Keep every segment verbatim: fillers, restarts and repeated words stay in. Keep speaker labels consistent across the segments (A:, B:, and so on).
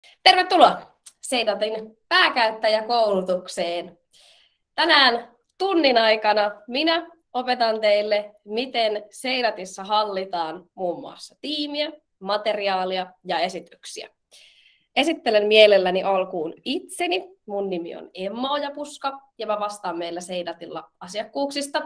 A: Tervetuloa Seidatin pääkäyttäjäkoulutukseen. Tänään tunnin aikana minä opetan teille, miten Seidatissa hallitaan muun muassa tiimiä, materiaalia ja esityksiä. Esittelen mielelläni alkuun itseni. Mun nimi on Emma Ojapuska ja mä vastaan meillä Seidatilla asiakkuuksista.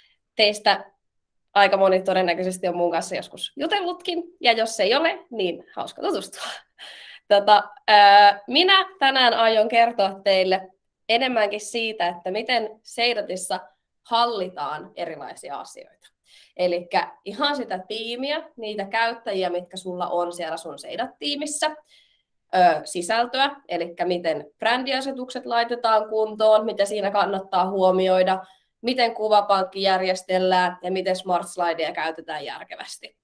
A: Teistä aika moni todennäköisesti on mun kanssa joskus jutellutkin, ja jos ei ole, niin hauska tutustua. Tota, ää, minä tänään aion kertoa teille enemmänkin siitä, että miten Seidatissa hallitaan erilaisia asioita. Eli ihan sitä tiimiä, niitä käyttäjiä, mitkä sulla on siellä sun Seidat-tiimissä, ö, sisältöä, eli miten brändiasetukset laitetaan kuntoon, mitä siinä kannattaa huomioida, miten kuvapankki järjestellään ja miten Smart Slideja käytetään järkevästi.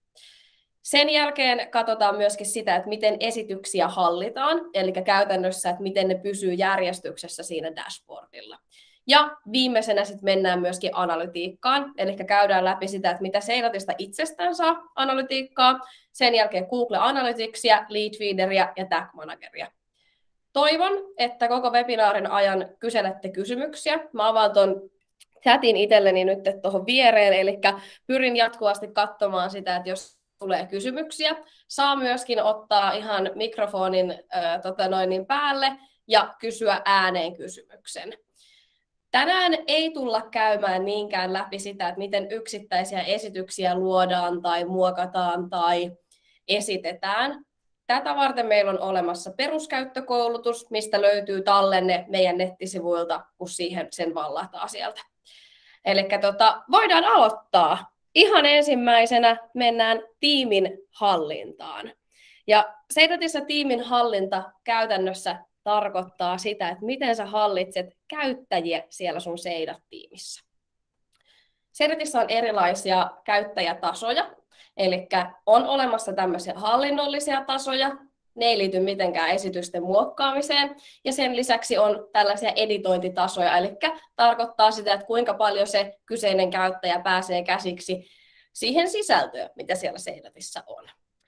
A: Sen jälkeen katsotaan myöskin sitä, että miten esityksiä hallitaan, eli käytännössä, että miten ne pysyy järjestyksessä siinä dashboardilla. Ja viimeisenä sitten mennään myöskin analytiikkaan, eli käydään läpi sitä, että mitä Seidatista itsestään saa analytiikkaa, sen jälkeen Google Analyticsia, Lead Feederia ja Tag Manageria. Toivon, että koko webinaarin ajan kyselette kysymyksiä. Mä avaan ton chatin itselleni nyt tuohon viereen, eli pyrin jatkuvasti katsomaan sitä, että jos tulee kysymyksiä. Saa myöskin ottaa ihan mikrofonin ää, tota noin, niin päälle ja kysyä ääneen kysymyksen. Tänään ei tulla käymään niinkään läpi sitä, että miten yksittäisiä esityksiä luodaan tai muokataan tai esitetään. Tätä varten meillä on olemassa peruskäyttökoulutus, mistä löytyy tallenne meidän nettisivuilta, kun siihen sen vallataan sieltä. Eli tota, voidaan aloittaa. Ihan ensimmäisenä mennään tiimin hallintaan. Ja Seidatissa tiimin hallinta käytännössä tarkoittaa sitä, että miten sä hallitset käyttäjiä siellä sun Seidat-tiimissä. Seidatissa on erilaisia käyttäjätasoja, eli on olemassa tämmöisiä hallinnollisia tasoja, ne ei liity mitenkään esitysten muokkaamiseen, ja sen lisäksi on tällaisia editointitasoja, eli tarkoittaa sitä, että kuinka paljon se kyseinen käyttäjä pääsee käsiksi siihen sisältöön, mitä siellä Seidatissa on.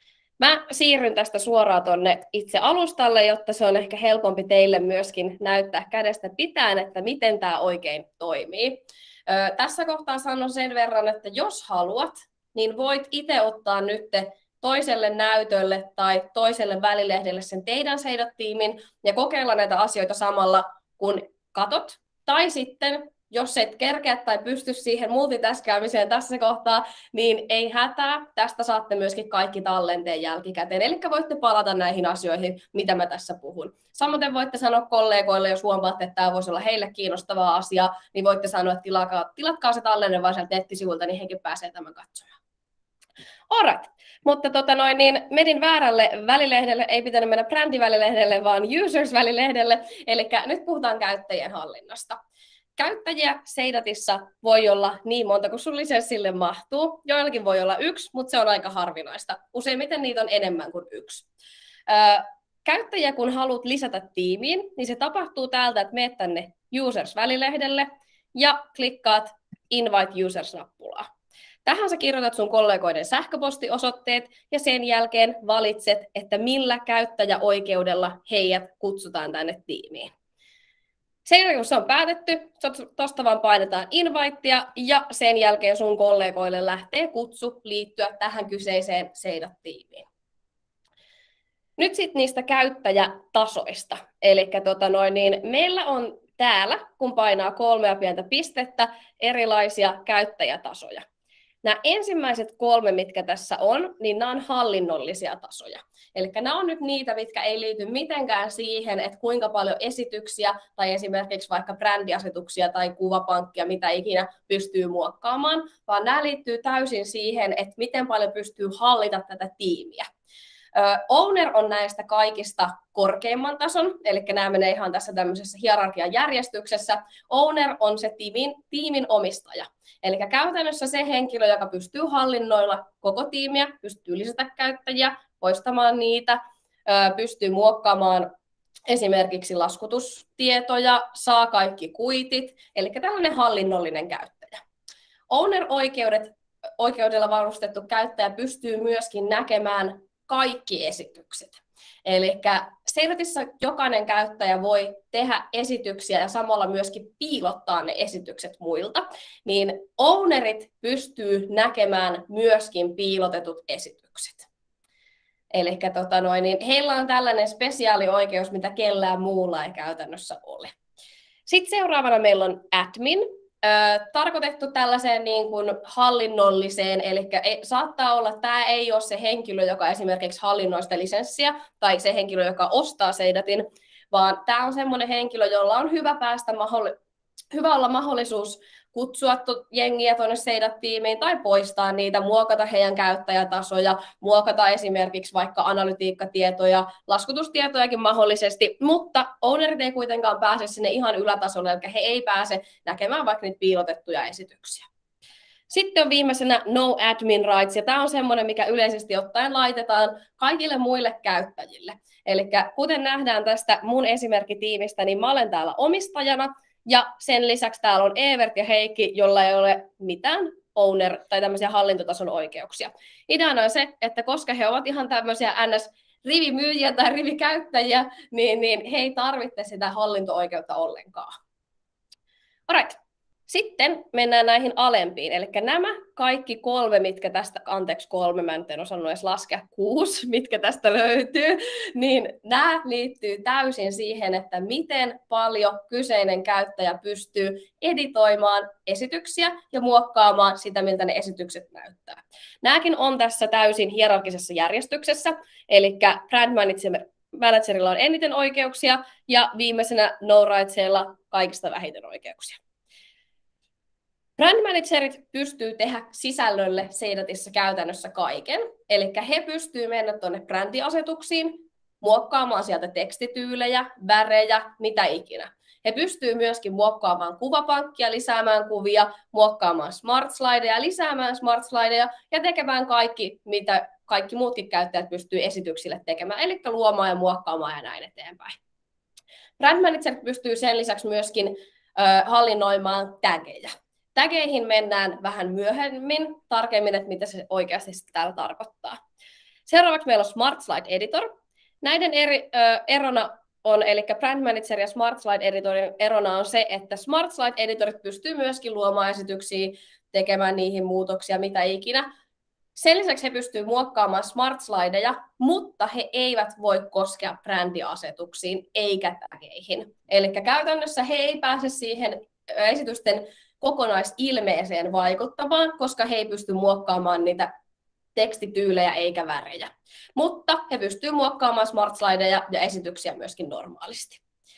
A: Mä siirryn tästä suoraan tuonne itse alustalle, jotta se on ehkä helpompi teille myöskin näyttää kädestä pitäen, että miten tämä oikein toimii. Ö, tässä kohtaa sanon sen verran, että jos haluat, niin voit itse ottaa nyt toiselle näytölle tai toiselle välilehdelle sen teidän Seidat-tiimin ja kokeilla näitä asioita samalla, kun katot. Tai sitten, jos et kerkeä tai pysty siihen multitaskäämiseen tässä kohtaa, niin ei hätää. Tästä saatte myöskin kaikki tallenteen jälkikäteen. Eli voitte palata näihin asioihin, mitä mä tässä puhun. Samoin voitte sanoa kollegoille, jos huomaatte, että tämä voisi olla heille kiinnostavaa asiaa, niin voitte sanoa, että tilatkaa, tilatkaa se tallenne vaan sieltä nettisivuilta, niin hekin pääsee tämän katsomaan. Alright. Mutta tota noin, niin menin väärälle välilehdelle, ei pitänyt mennä brändivälilehdelle, vaan users-välilehdelle, eli nyt puhutaan käyttäjien hallinnasta. Käyttäjiä Seidatissa voi olla niin monta kuin sun lisenssille mahtuu. Joillakin voi olla yksi, mutta se on aika harvinaista. Useimmiten niitä on enemmän kuin yksi. Öö, käyttäjiä kun haluat lisätä tiimiin, niin se tapahtuu täältä, että menet tänne users-välilehdelle ja klikkaat Invite Users-nappulaa. Tähän sä kirjoitat sun kollegoiden sähköpostiosoitteet ja sen jälkeen valitset, että millä käyttäjäoikeudella heidät kutsutaan tänne tiimiin. Sen jälkeen, kun se on päätetty, tuosta vaan painetaan invitea ja sen jälkeen sun kollegoille lähtee kutsu liittyä tähän kyseiseen Seidat-tiimiin. Nyt sitten niistä käyttäjätasoista. Eli tota noin, niin meillä on täällä, kun painaa kolmea pientä pistettä, erilaisia käyttäjätasoja. Nämä ensimmäiset kolme, mitkä tässä on, niin nämä on hallinnollisia tasoja. Eli nämä on nyt niitä, mitkä ei liity mitenkään siihen, että kuinka paljon esityksiä tai esimerkiksi vaikka brändiasetuksia tai kuvapankkia, mitä ikinä pystyy muokkaamaan, vaan nämä liittyy täysin siihen, että miten paljon pystyy hallita tätä tiimiä. Owner on näistä kaikista korkeimman tason, eli nämä menee ihan tässä tämmöisessä hierarkian järjestyksessä. Owner on se tiimin, tiimin omistaja. Eli käytännössä se henkilö, joka pystyy hallinnoilla koko tiimiä, pystyy lisätä käyttäjiä, poistamaan niitä, pystyy muokkaamaan esimerkiksi laskutustietoja, saa kaikki kuitit, eli tällainen hallinnollinen käyttäjä. Owner-oikeudet, oikeudella varustettu käyttäjä pystyy myöskin näkemään kaikki esitykset. Eli Seidatissa jokainen käyttäjä voi tehdä esityksiä ja samalla myöskin piilottaa ne esitykset muilta, niin ownerit pystyy näkemään myöskin piilotetut esitykset. Eli tota noin, niin heillä on tällainen spesiaalioikeus, mitä kellään muulla ei käytännössä ole. Sitten seuraavana meillä on admin. Tarkoitettu tällaiseen niin kuin hallinnolliseen, eli saattaa olla, että tämä ei ole se henkilö, joka esimerkiksi hallinnoi sitä lisenssiä, tai se henkilö, joka ostaa Seidatin, vaan tämä on semmoinen henkilö, jolla on hyvä päästä mahdolli- hyvä olla mahdollisuus kutsua jengiä tuonne Seidat-tiimiin tai poistaa niitä, muokata heidän käyttäjätasoja, muokata esimerkiksi vaikka analytiikkatietoja, laskutustietojakin mahdollisesti, mutta ownerit ei kuitenkaan pääse sinne ihan ylätasolle, eli he ei pääse näkemään vaikka niitä piilotettuja esityksiä. Sitten on viimeisenä no admin rights, ja tämä on semmoinen, mikä yleisesti ottaen laitetaan kaikille muille käyttäjille. Eli kuten nähdään tästä mun esimerkkitiimistä, niin mä olen täällä omistajana, ja sen lisäksi täällä on Evert ja Heikki, jolla ei ole mitään owner- tai tämmöisiä hallintotason oikeuksia. Ideana on se, että koska he ovat ihan tämmöisiä ns-rivimyyjiä tai rivikäyttäjiä, niin, niin he ei tarvitse sitä hallinto-oikeutta ollenkaan. Alright. Sitten mennään näihin alempiin, eli nämä kaikki kolme, mitkä tästä, anteeksi kolme, mä nyt en osannut edes laskea, kuusi, mitkä tästä löytyy, niin nämä liittyy täysin siihen, että miten paljon kyseinen käyttäjä pystyy editoimaan esityksiä ja muokkaamaan sitä, miltä ne esitykset näyttää. Nämäkin on tässä täysin hierarkisessa järjestyksessä, eli brand manager, managerilla on eniten oikeuksia ja viimeisenä no rightsilla kaikista vähiten oikeuksia. Brand managerit pystyy tehdä sisällölle Seidatissa käytännössä kaiken, eli he pystyy mennä tuonne brändiasetuksiin, muokkaamaan sieltä tekstityylejä, värejä, mitä ikinä. He pystyy myöskin muokkaamaan kuvapankkia, lisäämään kuvia, muokkaamaan smart slideja, lisäämään smart slideja ja tekemään kaikki, mitä kaikki muutkin käyttäjät pystyy esityksille tekemään, eli luomaan ja muokkaamaan ja näin eteenpäin. Brand manager pystyy sen lisäksi myöskin äh, hallinnoimaan tageja. Tageihin mennään vähän myöhemmin tarkemmin, että mitä se oikeasti täällä tarkoittaa. Seuraavaksi meillä on Smart Slide Editor. Näiden eri, ö, erona on, eli Brand Manager ja Smart Slide Editorin erona on se, että Smart Slide Editorit pystyy myöskin luomaan esityksiä, tekemään niihin muutoksia, mitä ikinä. Sen lisäksi he pystyvät muokkaamaan Smart Slideja, mutta he eivät voi koskea brändiasetuksiin eikä tageihin. Eli käytännössä he ei pääse siihen esitysten kokonaisilmeeseen vaikuttamaan, koska he ei pysty muokkaamaan niitä tekstityylejä eikä värejä. Mutta he pystyvät muokkaamaan smart slideja ja esityksiä myöskin normaalisti.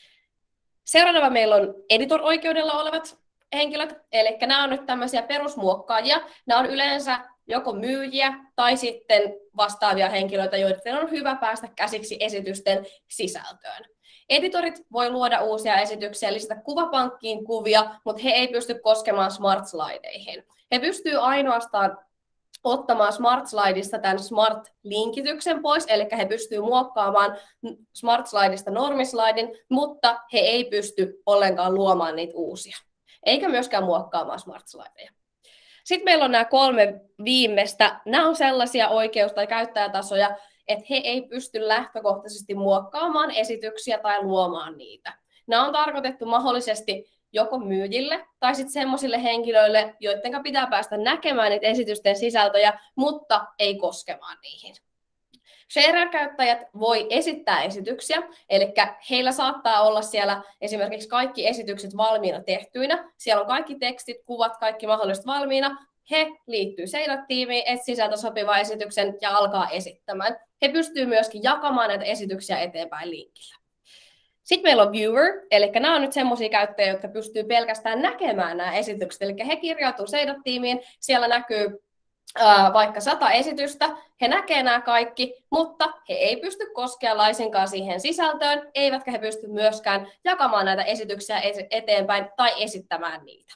A: Seuraava meillä on editor-oikeudella olevat henkilöt, eli nämä on nyt tämmöisiä perusmuokkaajia. Nämä on yleensä joko myyjiä tai sitten vastaavia henkilöitä, joiden on hyvä päästä käsiksi esitysten sisältöön. Editorit voi luoda uusia esityksiä, lisätä kuvapankkiin kuvia, mutta he ei pysty koskemaan smart slideihin. He pystyvät ainoastaan ottamaan smart slideista tämän smart-linkityksen pois, eli he pystyvät muokkaamaan smart slideista normislaidin, mutta he ei pysty ollenkaan luomaan niitä uusia, eikä myöskään muokkaamaan smart slideja. Sitten meillä on nämä kolme viimeistä. Nämä on sellaisia oikeus- tai käyttäjätasoja, että he ei pysty lähtökohtaisesti muokkaamaan esityksiä tai luomaan niitä. Nämä on tarkoitettu mahdollisesti joko myyjille tai sitten semmoisille henkilöille, joiden pitää päästä näkemään niitä esitysten sisältöjä, mutta ei koskemaan niihin. Share-käyttäjät voi esittää esityksiä, eli heillä saattaa olla siellä esimerkiksi kaikki esitykset valmiina tehtyinä. Siellä on kaikki tekstit, kuvat, kaikki mahdolliset valmiina. He liittyy Seidat-tiimiin, etsii sisältä sopivan esityksen ja alkaa esittämään. He pystyvät myöskin jakamaan näitä esityksiä eteenpäin linkillä. Sitten meillä on viewer, eli nämä on nyt semmoisia käyttäjiä, jotka pystyy pelkästään näkemään nämä esitykset. Eli he kirjautuu Seidat-tiimiin, siellä näkyy ää, vaikka sata esitystä, he näkee nämä kaikki, mutta he ei pysty koskemaan laisinkaan siihen sisältöön, eivätkä he pysty myöskään jakamaan näitä esityksiä eteenpäin tai esittämään niitä.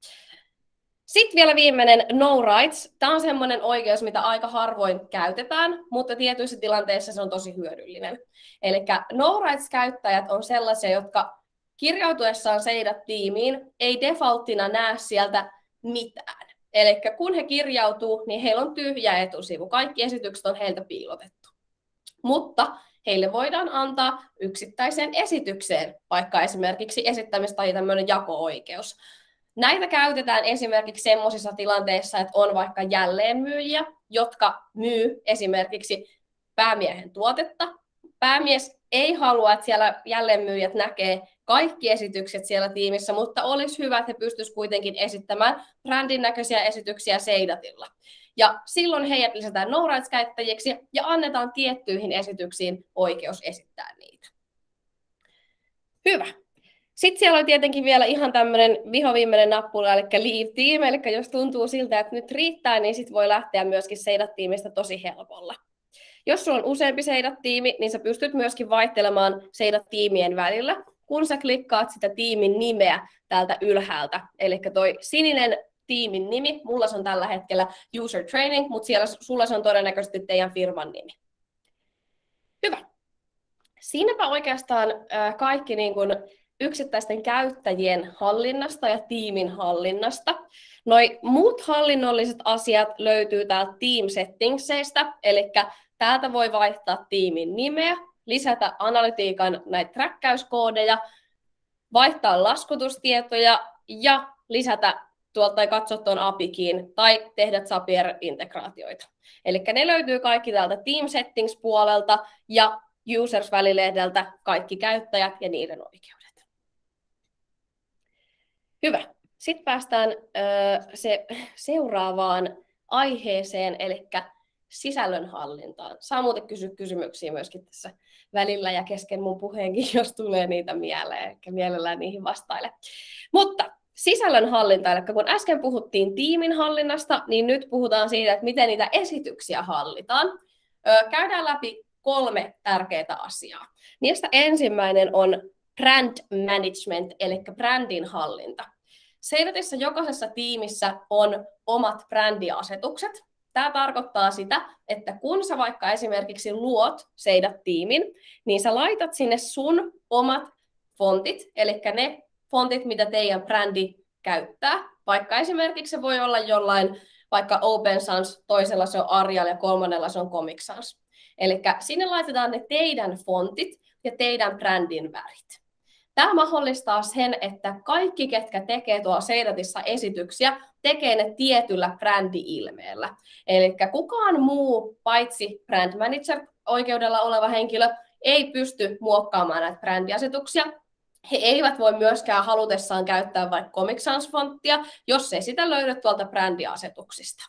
A: Sitten vielä viimeinen no rights. Tämä on semmoinen oikeus, mitä aika harvoin käytetään, mutta tietyissä tilanteissa se on tosi hyödyllinen. Eli no rights-käyttäjät on sellaisia, jotka kirjautuessaan Seidat-tiimiin ei defaulttina näe sieltä mitään. Eli kun he kirjautuu, niin heillä on tyhjä etusivu. Kaikki esitykset on heiltä piilotettu. mutta heille voidaan antaa yksittäiseen esitykseen, vaikka esimerkiksi esittämis- tai tämmöinen jako-oikeus. Näitä käytetään esimerkiksi semmoisissa tilanteissa, että on vaikka jälleenmyyjiä, jotka myy esimerkiksi päämiehen tuotetta. Päämies ei halua, että siellä jälleenmyyjät näkee kaikki esitykset siellä tiimissä, mutta olisi hyvä, että he pystyisivät kuitenkin esittämään brändin näköisiä esityksiä Seidatilla. Ja silloin heidät lisätään no rights-käyttäjiksi ja annetaan tiettyihin esityksiin oikeus esittää niitä. Hyvä. Sitten siellä on tietenkin vielä ihan tämmöinen vihoviimeinen nappula, eli leave team, eli jos tuntuu siltä, että nyt riittää, niin sitten voi lähteä myöskin Seidat-tiimistä tosi helpolla. Jos sulla on useampi Seidat-tiimi, niin sä pystyt myöskin vaihtelemaan Seidat-tiimien välillä, kun sä klikkaat sitä tiimin nimeä täältä ylhäältä. Eli toi sininen tiimin nimi, mulla se on tällä hetkellä user training, mutta siellä sulla se on todennäköisesti teidän firman nimi. Hyvä. Siinäpä oikeastaan kaikki niin kuin yksittäisten käyttäjien hallinnasta ja tiimin hallinnasta. Noi muut hallinnolliset asiat löytyy täältä Team Settingsseistä, eli täältä voi vaihtaa tiimin nimeä, lisätä analytiikan näitä träkkäyskoodeja, vaihtaa laskutustietoja ja lisätä tuolta tai katsoa tuon A P I-kiin tai tehdä Zapier-integraatioita. Eli ne löytyy kaikki täältä Team Settings-puolelta ja Users-välilehdeltä kaikki käyttäjät ja niiden oikeudet. Hyvä. Sitten päästään ö, se seuraavaan aiheeseen, eli sisällönhallintaan. Saa muuten kysyä kysymyksiä myöskin tässä välillä ja kesken mun puheenkin, jos tulee niitä mieleen, eli mielellään niihin vastaile. Mutta sisällönhallinta, eli kun äsken puhuttiin tiimin hallinnasta, niin nyt puhutaan siitä, että miten niitä esityksiä hallitaan. Ö, käydään läpi kolme tärkeää asiaa. Niistä ensimmäinen on brand management, eli brändin hallinta. Seidatissa jokaisessa tiimissä on omat brändiasetukset. Tämä tarkoittaa sitä, että kun sä vaikka esimerkiksi luot Seidat-tiimin, niin sä laitat sinne sun omat fontit, eli ne fontit, mitä teidän brändi käyttää. Vaikka esimerkiksi se voi olla jollain, vaikka Open Sans, toisella se on Arial ja kolmannella se on Comic Sans. Eli sinne laitetaan ne teidän fontit ja teidän brändin värit. Tämä mahdollistaa sen, että kaikki, ketkä tekee tuolla Seidatissa esityksiä, tekee ne tietyllä brändi-ilmeellä. Eli kukaan muu, paitsi brand manager oikeudella oleva henkilö, ei pysty muokkaamaan näitä brändiasetuksia. He eivät voi myöskään halutessaan käyttää vaikka Comic Sans-fonttia, jos ei sitä löydä tuolta brändiasetuksista.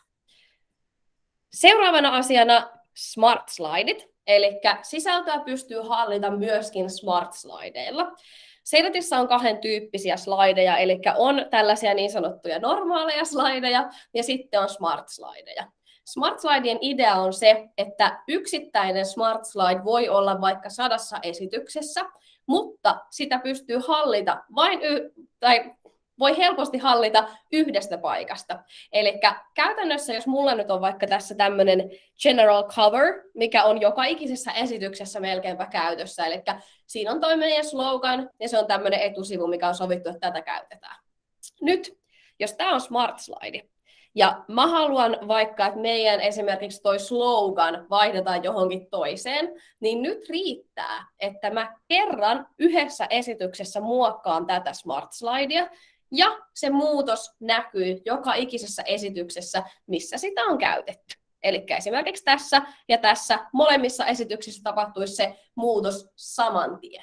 A: Seuraavana asiana Smart Slideit, eli sisältöä pystyy hallita myöskin Smart Slideilla. Seidatissa on kahden tyyppisiä slideja, eli on tällaisia niin sanottuja normaaleja slideja ja sitten on Smart Slideja. Smart Slidien idea on se, että yksittäinen Smart Slide voi olla vaikka sadassa esityksessä, mutta sitä pystyy hallita vain y- tai voi helposti hallita yhdestä paikasta. Eli käytännössä, jos mulla nyt on vaikka tässä tämmöinen general cover, mikä on joka ikisessä esityksessä melkeinpä käytössä, eli siinä on toi meidän slogan, ja se on tämmöinen etusivu, mikä on sovittu, että tätä käytetään. Nyt, jos tämä on Smart Slide, ja mä haluan vaikka, että meidän esimerkiksi toi slogan vaihdetaan johonkin toiseen, niin nyt riittää, että mä kerran yhdessä esityksessä muokkaan tätä Smart Slidea, ja se muutos näkyy joka ikisessä esityksessä, missä sitä on käytetty. Eli esimerkiksi tässä ja tässä molemmissa esityksissä tapahtuisi se muutos saman tien.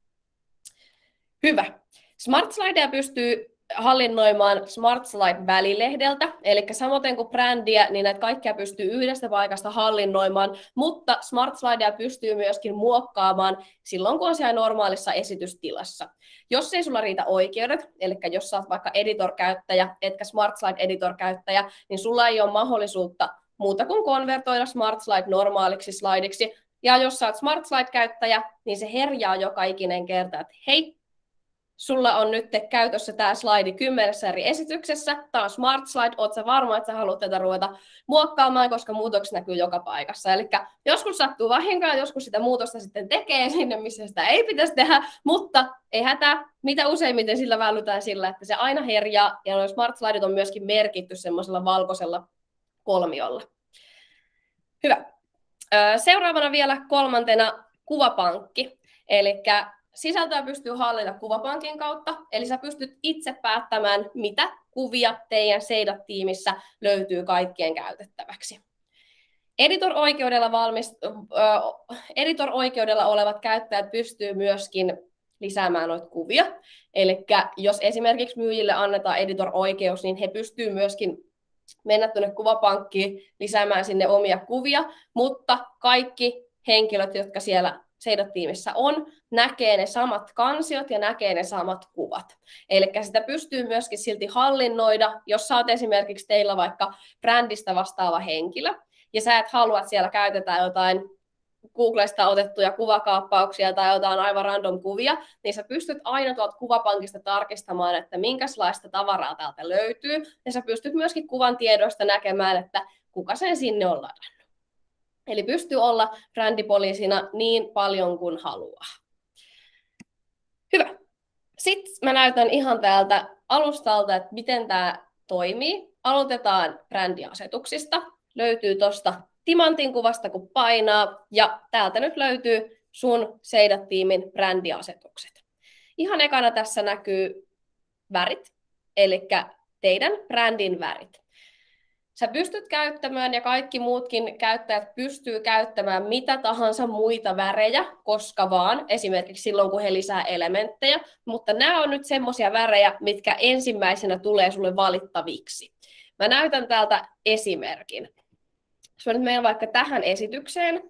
A: Hyvä. Smart Slidea pystyy hallinnoimaan Smart Slide-välilehdeltä, eli samoin kuin brändiä, niin näitä kaikkia pystyy yhdestä paikasta hallinnoimaan, mutta Smart Slidea pystyy myöskin muokkaamaan silloin, kun on siellä normaalissa esitystilassa. Jos ei sulla riitä oikeudet, eli jos sä oot vaikka editor-käyttäjä, etkä Smart Slide-editor-käyttäjä, niin sulla ei ole mahdollisuutta muuta kuin konvertoida Smart Slide normaaliksi slaidiksi, ja jos sä oot Smart Slide-käyttäjä, niin se herjaa joka ikinen kerta, että hei, sulla on nyt käytössä tämä slaidi kymmenessä eri esityksessä. Tämä on Smart Slide. Oletko sä varma, että sä haluat tätä ruveta muokkaamaan, koska muutokset näkyy joka paikassa. Eli joskus sattuu vahinkoa, joskus sitä muutosta sitten tekee sinne, missä sitä ei pitäisi tehdä, mutta ei hätää. Mitä useimmiten sillä vällytään sillä, että se aina herjaa. Ja nuo Smart Slideit on myöskin merkitty semmoisella valkoisella kolmiolla. Hyvä. Seuraavana vielä kolmantena kuvapankki. Eli sisältöä pystyy hallita kuvapankin kautta, eli sä pystyt itse päättämään, mitä kuvia teidän Seidat-tiimissä löytyy kaikkien käytettäväksi. Editor-oikeudella, valmist... äh, editor-oikeudella olevat käyttäjät pystyy myöskin lisäämään noita kuvia. Eli jos esimerkiksi myyjille annetaan editor-oikeus, niin he pystyvät myöskin mennä tuonne kuvapankkiin lisäämään sinne omia kuvia, mutta kaikki henkilöt, jotka siellä Seidat-tiimissä on, näkee ne samat kansiot ja näkee ne samat kuvat. Eli sitä pystyy myöskin silti hallinnoida, jos sä oot esimerkiksi teillä vaikka brändistä vastaava henkilö, ja sä et halua, että siellä käytetään jotain Googlesta otettuja kuvakaappauksia tai jotain aivan random kuvia, niin sä pystyt aina tuolta kuvapankista tarkistamaan, että minkälaista tavaraa täältä löytyy, ja sä pystyt myöskin kuvan tiedoista näkemään, että kuka sen sinne on ladannut. Eli pystyy olla brändipoliisina niin paljon kuin haluaa. Hyvä. Sitten mä näytän ihan täältä alustalta, että miten tämä toimii. Aloitetaan brändiasetuksista. Löytyy tuosta timantin kuvasta, kun painaa, ja täältä nyt löytyy sun Seidat-tiimin brändiasetukset. Ihan ekana tässä näkyy värit, eli teidän brändin värit. Sä pystyt käyttämään, ja kaikki muutkin käyttäjät pystyy käyttämään mitä tahansa muita värejä, koska vaan, esimerkiksi silloin, kun he lisää elementtejä, mutta nämä on nyt semmoisia värejä, mitkä ensimmäisenä tulee sulle valittaviksi. Mä näytän täältä esimerkin. Jos mä nyt menen vaikka tähän esitykseen.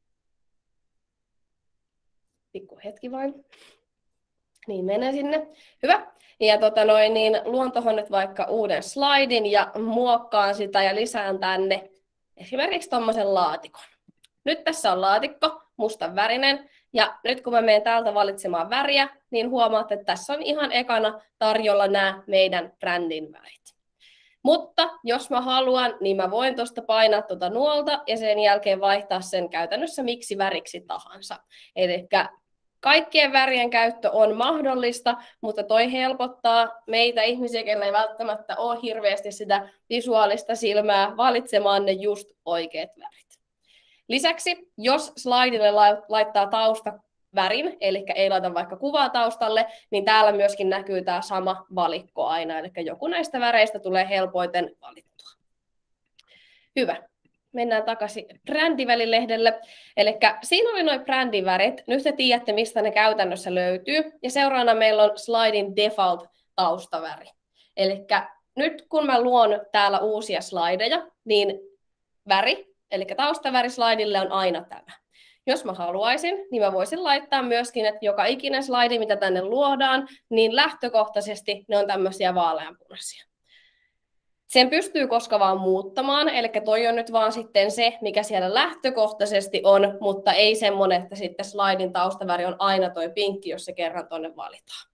A: Pikku hetki vain. Niin, menen sinne. Hyvä. Ja tota noin, niin luon tuohon nyt vaikka uuden slaidin ja muokkaan sitä ja lisään tänne esimerkiksi tommosen laatikon. Nyt tässä on laatikko, mustan värinen. Ja nyt kun mä menen täältä valitsemaan väriä, niin huomaatte, että tässä on ihan ekana tarjolla nämä meidän brändin värit. Mutta jos mä haluan, niin mä voin tuosta painaa tuota nuolta ja sen jälkeen vaihtaa sen käytännössä miksi väriksi tahansa. Eli kaikkien värien käyttö on mahdollista, mutta toi helpottaa meitä ihmisiä, joilla ei välttämättä ole hirveästi sitä visuaalista silmää valitsemaan ne just oikeat värit. Lisäksi, jos slaidille laittaa taustavärin, eli ei laita vaikka kuvaa taustalle, niin täällä myöskin näkyy tämä sama valikko aina, eli joku näistä väreistä tulee helpoiten valittua. Hyvä. Mennään takaisin brändivälilehdelle. Eli siinä oli nuo brändivärit. Nyt te tiedätte, mistä ne käytännössä löytyy. Ja seuraavana meillä on slaidin default taustaväri. Eli nyt kun mä luon täällä uusia slideja, niin väri, eli taustaväri slaidille on aina tämä. Jos mä haluaisin, niin mä voisin laittaa myöskin, että joka ikinen slaidi, mitä tänne luodaan, niin lähtökohtaisesti ne on tämmöisiä vaaleanpunaisia. Sen pystyy koska vaan muuttamaan, eli toi on nyt vaan sitten se, mikä siellä lähtökohtaisesti on, mutta ei semmoinen, että sitten slaidin taustaväri on aina toi pinkki, jos se kerran tuonne valitaan.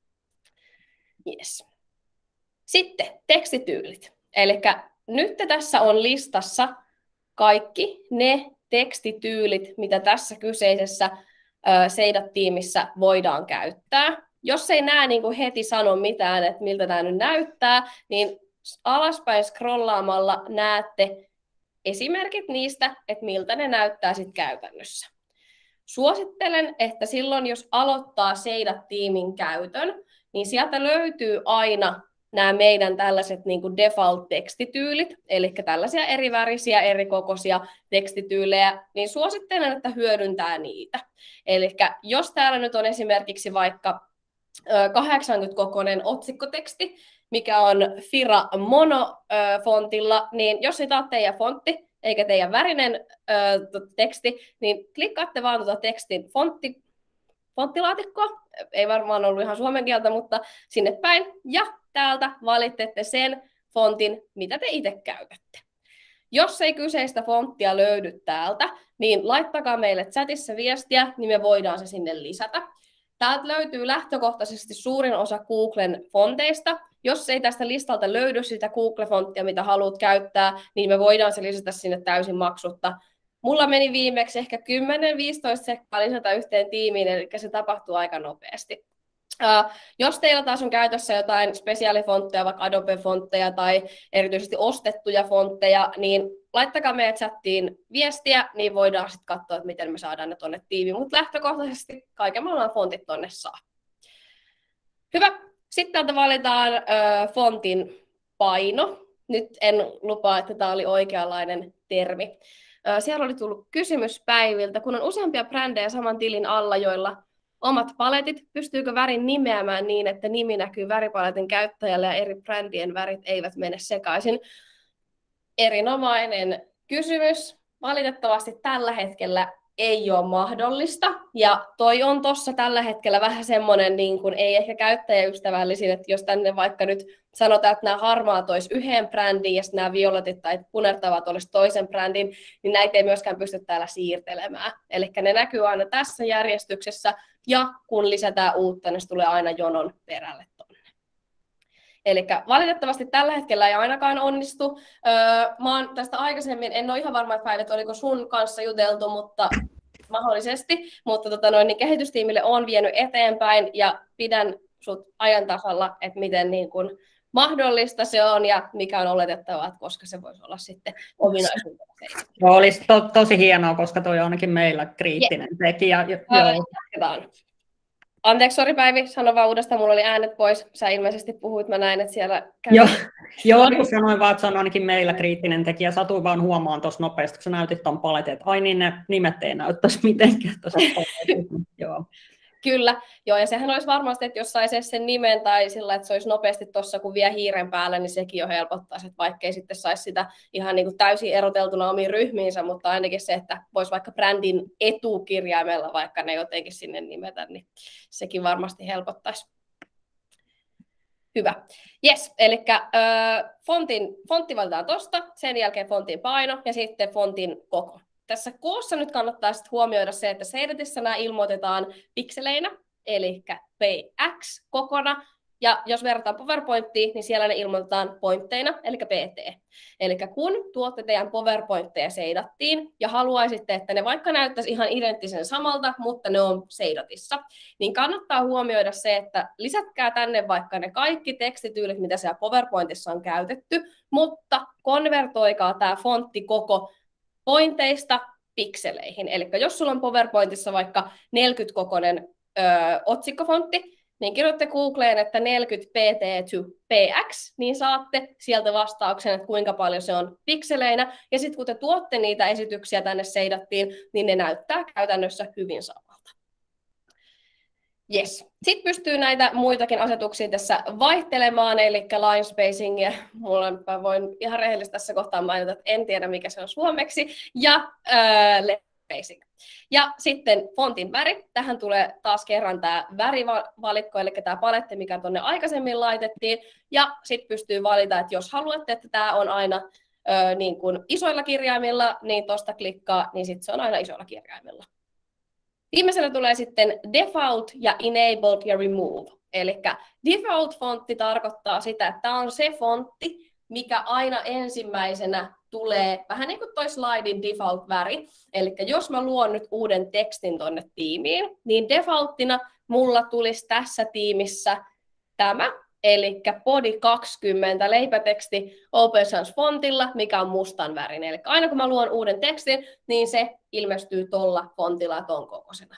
A: Yes. Sitten tekstityylit. Eli nyt tässä on listassa kaikki ne tekstityylit, mitä tässä kyseisessä Seidat-tiimissä voidaan käyttää. Jos ei näe niin kuin heti sano mitään, että miltä tämä nyt näyttää, niin alaspäin scrollaamalla näette esimerkit niistä, että miltä ne näyttää sitten käytännössä. Suosittelen, että silloin jos aloittaa Seidat-tiimin käytön, niin sieltä löytyy aina nämä meidän tällaiset niin kuin default-tekstityylit, eli tällaisia eri värisiä, eri kokoisia tekstityylejä, niin suosittelen, että hyödyntää niitä. Eli jos täällä nyt on esimerkiksi vaikka kahdeksankymmentä-kokoinen otsikkoteksti, mikä on Fira Mono-fontilla, niin jos ei tämä ole teidän fontti, eikä teidän värinen ö, teksti, niin klikkaatte vaan tuota tekstin fontti, fonttilaatikkoa, ei varmaan ollut ihan suomen kieltä, mutta sinne päin, ja täältä valitsette sen fontin, mitä te itse käytätte. Jos ei kyseistä fonttia löydy täältä, niin laittakaa meille chatissa viestiä, niin me voidaan se sinne lisätä. Täältä löytyy lähtökohtaisesti suurin osa Googlen fonteista. Jos ei tästä listalta löydy sitä Google-fonttia, mitä haluat käyttää, niin me voidaan se lisätä sinne täysin maksutta. Mulla meni viimeksi ehkä kymmenen viisitoista sekkaa lisätä yhteen tiimiin, eli se tapahtuu aika nopeasti. Uh, jos teillä taas on käytössä jotain spesiaalifontteja, vaikka Adobe-fontteja tai erityisesti ostettuja fontteja, niin laittakaa meidän chattiin viestiä, niin voidaan sitten katsoa, että miten me saadaan ne tuonne tiimiin. Mutta lähtökohtaisesti kaiken maailman fontit tuonne saa. Hyvä. Sitten täältä valitaan ö, fontin paino. Nyt en lupaa, että tämä oli oikeanlainen termi. Ö, siellä oli tullut kysymys Päiviltä, kun on useampia brändejä saman tilin alla, joilla omat paletit, pystyykö värin nimeämään niin, että nimi näkyy väripaletin käyttäjälle ja eri brändien värit eivät mene sekaisin? Erinomainen kysymys. Valitettavasti tällä hetkellä ei ole mahdollista. Ja toi on tuossa tällä hetkellä vähän semmoinen, niin kuin ei ehkä käyttäjäystävällisin, että jos tänne vaikka nyt sanotaan, että nämä harmaat olisi yhden brändin ja nämä violetit tai punertavat olisi toisen brändin, niin näitä ei myöskään pysty täällä siirtelemään. Eli ne näkyy aina tässä järjestyksessä ja kun lisätään uutta, niin se tulee aina jonon perälle tonne. Eli valitettavasti tällä hetkellä ei ainakaan onnistu. Öö, mä oon tästä aikaisemmin, en ole ihan varma, että Päivät, oliko sun kanssa juteltu, mutta mahdollisesti, mutta tota noin, niin kehitystiimille on vienyt eteenpäin ja pidän sut ajan tasalla, että miten niin kun mahdollista se on ja mikä on oletettavaa, koska se voisi olla sitten ominaisuutta.
B: Joo, olisi to, tosi hienoa, koska tuo on ainakin meillä kriittinen yeah. tekijä.
A: Joo. Anteeksi, sori Päivi, sano vaan uudestaan, mulla oli äänet pois. Sä ilmeisesti puhuit, mä näin, että siellä käy.
B: Joo, Joo kun sanoin vaan, että se on ainakin meillä kriittinen tekijä. Satuin vaan huomaan tuossa nopeasti, kun sä näytit tuon paletin, että ai niin ne nimet ei näyttäisi mitenkään tuossa Joo.
A: Kyllä, joo, ja sehän olisi varmasti, että jos saisi sen nimen tai sillä, että se olisi nopeasti tuossa, kun vie hiiren päälle, niin sekin jo helpottaisi, että vaikkei sitten saisi sitä ihan niin kuin täysin eroteltuna omiin ryhmiinsä, mutta ainakin se, että voisi vaikka brändin etukirjaimella vaikka ne jotenkin sinne nimetä, niin sekin varmasti helpottaisi. Hyvä. Yes, eli äh, fontin, fontti valitaan tuosta, sen jälkeen fontin paino ja sitten fontin koko. Tässä koossa nyt kannattaa sitten huomioida se, että Seidatissä nämä ilmoitetaan pikseleinä, eli P X kokona, ja jos verrataan PowerPointiin, niin siellä ne ilmoitetaan pointteina, eli P T. Eli kun tuotte teidän PowerPointteja Seidattiin, ja haluaisitte, että ne vaikka näyttäisi ihan identtisen samalta, mutta ne on Seidatissa, niin kannattaa huomioida se, että lisätkää tänne vaikka ne kaikki tekstityylit, mitä siellä PowerPointissa on käytetty, mutta konvertoikaa tämä fontti koko pointeista pikseleihin. Eli jos sulla on PowerPointissa vaikka neljäkymmentä-kokoinen ö, otsikkofontti, niin kirjoitte Googleen, että neljäkymmentä P T to P X, niin saatte sieltä vastauksen, että kuinka paljon se on pikseleinä. Ja sitten kun te tuotte niitä esityksiä tänne Seidattiin, niin ne näyttää käytännössä hyvin samalta. Yes. Sitten pystyy näitä muitakin asetuksia tässä vaihtelemaan, eli line spacing, ja mulla mä voin ihan rehellisesti tässä kohtaa mainita, että en tiedä mikä se on suomeksi, ja äh, left spacing. Ja sitten fontin väri, tähän tulee taas kerran tämä värivalikko, eli tämä paletti, mikä tuonne aikaisemmin laitettiin, ja sitten pystyy valita, että jos haluatte, että tämä on aina äh, niin kuin isoilla kirjaimilla, niin tuosta klikkaa, niin sitten se on aina isoilla kirjaimilla. Viimeisenä tulee sitten default ja enabled ja remove. Eli default-fontti tarkoittaa sitä, että tämä on se fontti, mikä aina ensimmäisenä tulee, vähän niin kuin toi slaidin default-väri. Eli jos mä luon nyt uuden tekstin tuonne tiimiin, niin defaulttina mulla tulisi tässä tiimissä tämä, eli body kaksikymmentä leipäteksti Open Sans fontilla, mikä on mustan värin. Eli aina kun mä luon uuden tekstin, niin se ilmestyy tuolla fontilla ja ton kokoisena.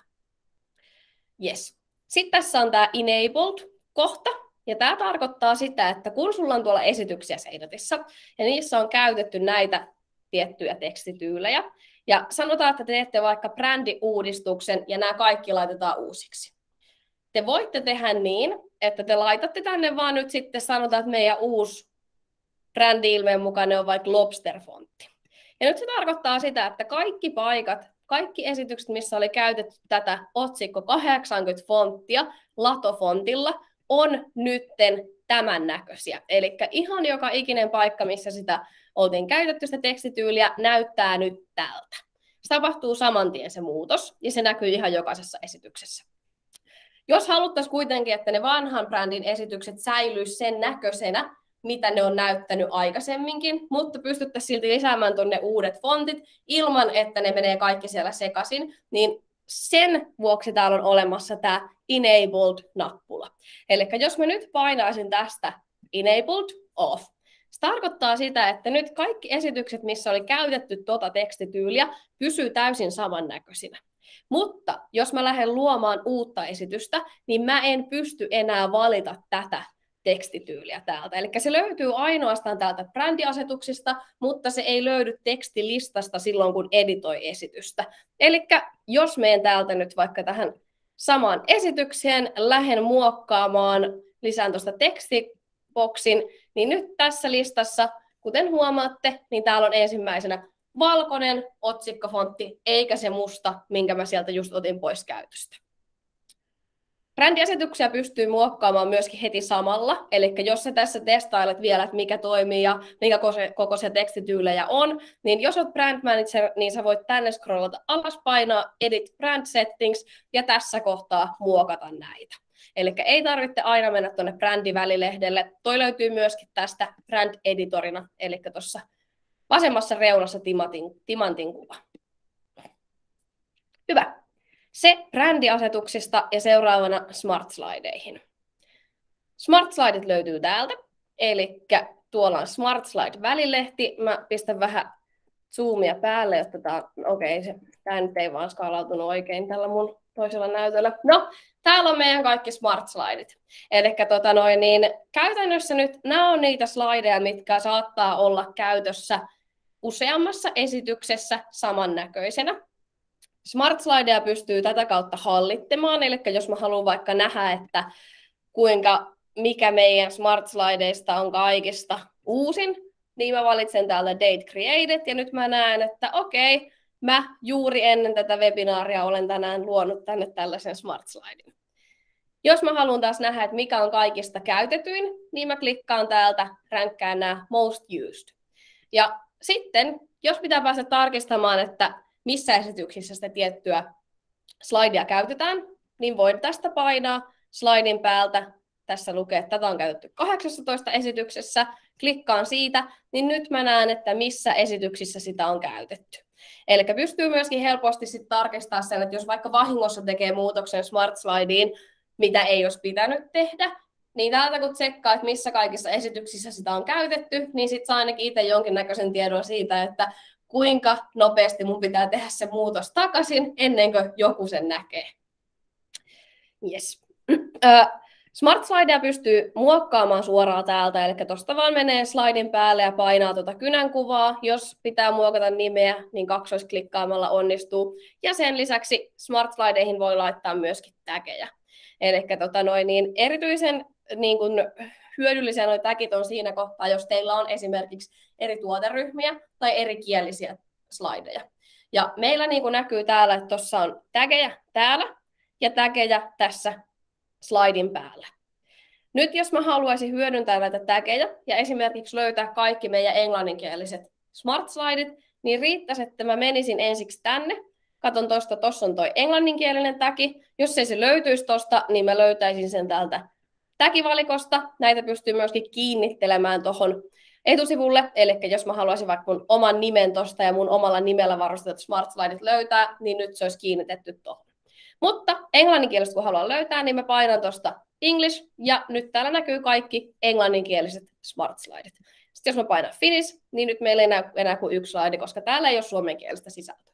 A: Yes. Sitten tässä on tämä enabled-kohta, ja tämä tarkoittaa sitä, että kun sulla on tuolla esityksiä Seidatissa, ja niissä on käytetty näitä tiettyjä tekstityylejä, ja sanotaan, että te teette vaikka brändiuudistuksen, ja nämä kaikki laitetaan uusiksi. Te voitte tehdä niin, että te laitatte tänne vaan nyt sitten sanotaan, että meidän uusi brändi-ilmeen mukainen on vaikka Lobster-fontti. Ja nyt se tarkoittaa sitä, että kaikki paikat, kaikki esitykset, missä oli käytetty tätä otsikko kahdeksankymmentä fonttia latofontilla, on nytten tämän näköisiä. Eli ihan joka ikinen paikka, missä sitä oltiin käytetty sitä tekstityyliä, näyttää nyt tältä. Se tapahtuu saman tien se muutos, ja se näkyy ihan jokaisessa esityksessä. Jos haluttaisiin kuitenkin, että ne vanhan brändin esitykset säilyisivät sen näköisenä, mitä ne on näyttänyt aikaisemminkin, mutta pystyttäisiin silti lisäämään tuonne uudet fontit ilman, että ne menee kaikki siellä sekaisin, niin sen vuoksi täällä on olemassa tämä Enabled-nappula. Eli jos mä nyt painaisin tästä Enabled off, Se tarkoittaa sitä, että nyt kaikki esitykset, missä oli käytetty tuota tekstityyliä, pysyy täysin samannäköisinä. Mutta jos mä lähden luomaan uutta esitystä, niin mä en pysty enää valita tätä tekstityyliä täältä. Eli se löytyy ainoastaan täältä brändiasetuksista, mutta se ei löydy tekstilistasta silloin, kun editoi esitystä. Eli jos menen täältä nyt vaikka tähän samaan esitykseen, lähden muokkaamaan, lisään tuosta tekstiboksin, niin nyt tässä listassa, kuten huomaatte, niin täällä on ensimmäisenä valkoinen otsikkofontti, eikä se musta, minkä mä sieltä just otin pois käytöstä. Brändiasetuksia pystyy muokkaamaan myöskin heti samalla, eli jos sä tässä testailet vielä, että mikä toimii ja mikä koko se tekstityylejä on, niin jos olet brand manager, niin sä voit tänne scrollata alas, painaa Edit Brand Settings ja tässä kohtaa muokata näitä. Eli ei tarvitse aina mennä tuonne brändivälilehdelle. Toi löytyy myöskin tästä brand editorina, eli tuossa vasemmassa reunassa timantin, timantin kuva. Hyvä. Se brändiasetuksista ja seuraavana Smart Slideihin. Smart Slideit löytyy täältä, eli tuolla on Smart Slide-välilehti. Mä pistän vähän zoomia päälle, jotta tämä, okei, okay, tämä nyt ei vaan skaalautunut oikein tällä mun toisella näytöllä. No, täällä on meidän kaikki Smart Slideit. Eli tota noin, niin käytännössä nyt nämä on niitä slideja, mitkä saattaa olla käytössä useammassa esityksessä samannäköisenä. Smart Slideja pystyy tätä kautta hallittamaan, eli jos mä haluan vaikka nähdä, että kuinka, mikä meidän Smart Slideista on kaikista uusin, niin mä valitsen täältä Date Created, ja nyt mä näen, että okei, mä juuri ennen tätä webinaaria olen tänään luonut tänne tällaisen Smart Slidin. Jos mä haluan taas nähdä, että mikä on kaikista käytetyin, niin mä klikkaan täältä, ränkkään nämä Most Used. Ja sitten, jos pitää päästä tarkistamaan, että missä esityksissä sitä tiettyä slidea käytetään, niin voin tästä painaa slidin päältä. Tässä lukee, että tätä on käytetty kahdeksassatoista esityksessä. Klikkaan siitä, niin nyt mä näen, että missä esityksissä sitä on käytetty. Eli pystyy myöskin helposti sit tarkistamaan sen, että jos vaikka vahingossa tekee muutoksen Smart Slideen, mitä ei olisi pitänyt tehdä, niin täältä kun tsekkaa, että missä kaikissa esityksissä sitä on käytetty, niin sitten saa ainakin itse jonkinnäköisen tiedon siitä, että kuinka nopeasti mun pitää tehdä se muutos takaisin, ennen kuin joku sen näkee. Yes. Smart Slidea pystyy muokkaamaan suoraan täältä, eli tuosta vaan menee slidin päälle ja painaa tuota kynänkuvaa. Jos pitää muokata nimeä, niin kaksoisklikkaamalla onnistuu. Ja sen lisäksi Smart Slideihin voi laittaa myöskin tägejä. Eli tota noin, niin erityisen niin kun, hyödyllisiä nuo tagit on siinä kohtaa, jos teillä on esimerkiksi eri tuoteryhmiä tai erikielisiä slideja. Ja meillä niin kuin näkyy täällä, että tuossa on tägejä täällä ja tägejä tässä slidin päällä. Nyt jos mä haluaisin hyödyntää näitä tägejä ja esimerkiksi löytää kaikki meidän englanninkieliset Smart Slideit, niin riittäisi, että mä menisin ensiksi tänne. Katon tuosta, tuossa on toi englanninkielinen täki. Jos ei se löytyisi tuosta, niin mä löytäisin sen täältä täkivalikosta. Näitä pystyy myöskin kiinnittelemään tuohon etusivulle. Eli jos mä haluaisin vaikka mun oman nimen tuosta ja mun omalla nimellä varustetut Smart Slideit löytää, niin nyt se olisi kiinnitetty tuohon. Mutta englanninkielistä kun haluan löytää, niin mä painan tuosta English, ja nyt täällä näkyy kaikki englanninkieliset Smart Slideit. Sitten jos mä painan Finish, niin nyt meillä ei näy enää kuin yksi slide, koska täällä ei ole suomenkielistä sisältöä.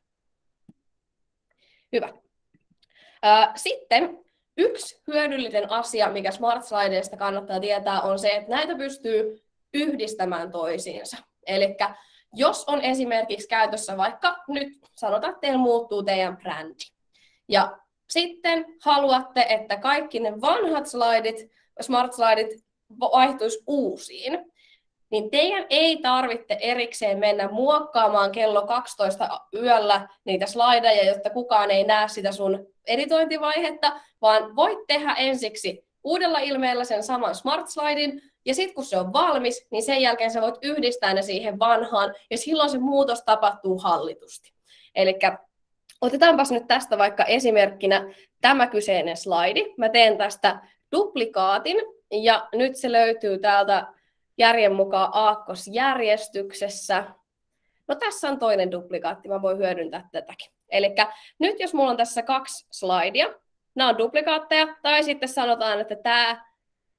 A: Hyvä. Sitten yksi hyödyllinen asia, mikä Smart Slideista kannattaa tietää, on se, että näitä pystyy yhdistämään toisiinsa. Eli jos on esimerkiksi käytössä vaikka nyt sanotaan, että teillä muuttuu teidän brändi. Ja sitten haluatte, että kaikki ne vanhat slideit, Smart Slideit vaihtuisi uusiin, niin teidän ei tarvitse erikseen mennä muokkaamaan kello kaksitoista yöllä niitä slideja, jotta kukaan ei näe sitä sun editointivaihetta, vaan voit tehdä ensiksi uudella ilmeellä sen saman Smart Slidin, ja sitten kun se on valmis, niin sen jälkeen sä voit yhdistää ne siihen vanhaan, ja silloin se muutos tapahtuu hallitusti. Eli otetaanpas nyt tästä vaikka esimerkkinä tämä kyseinen slaidi. Mä teen tästä duplikaatin, ja nyt se löytyy täältä järjen mukaan aakkosjärjestyksessä. No tässä on toinen duplikaatti, mä voin hyödyntää tätäkin. Eli nyt jos mulla on tässä kaksi slaidia, nämä on duplikaatteja, tai sitten sanotaan, että tämä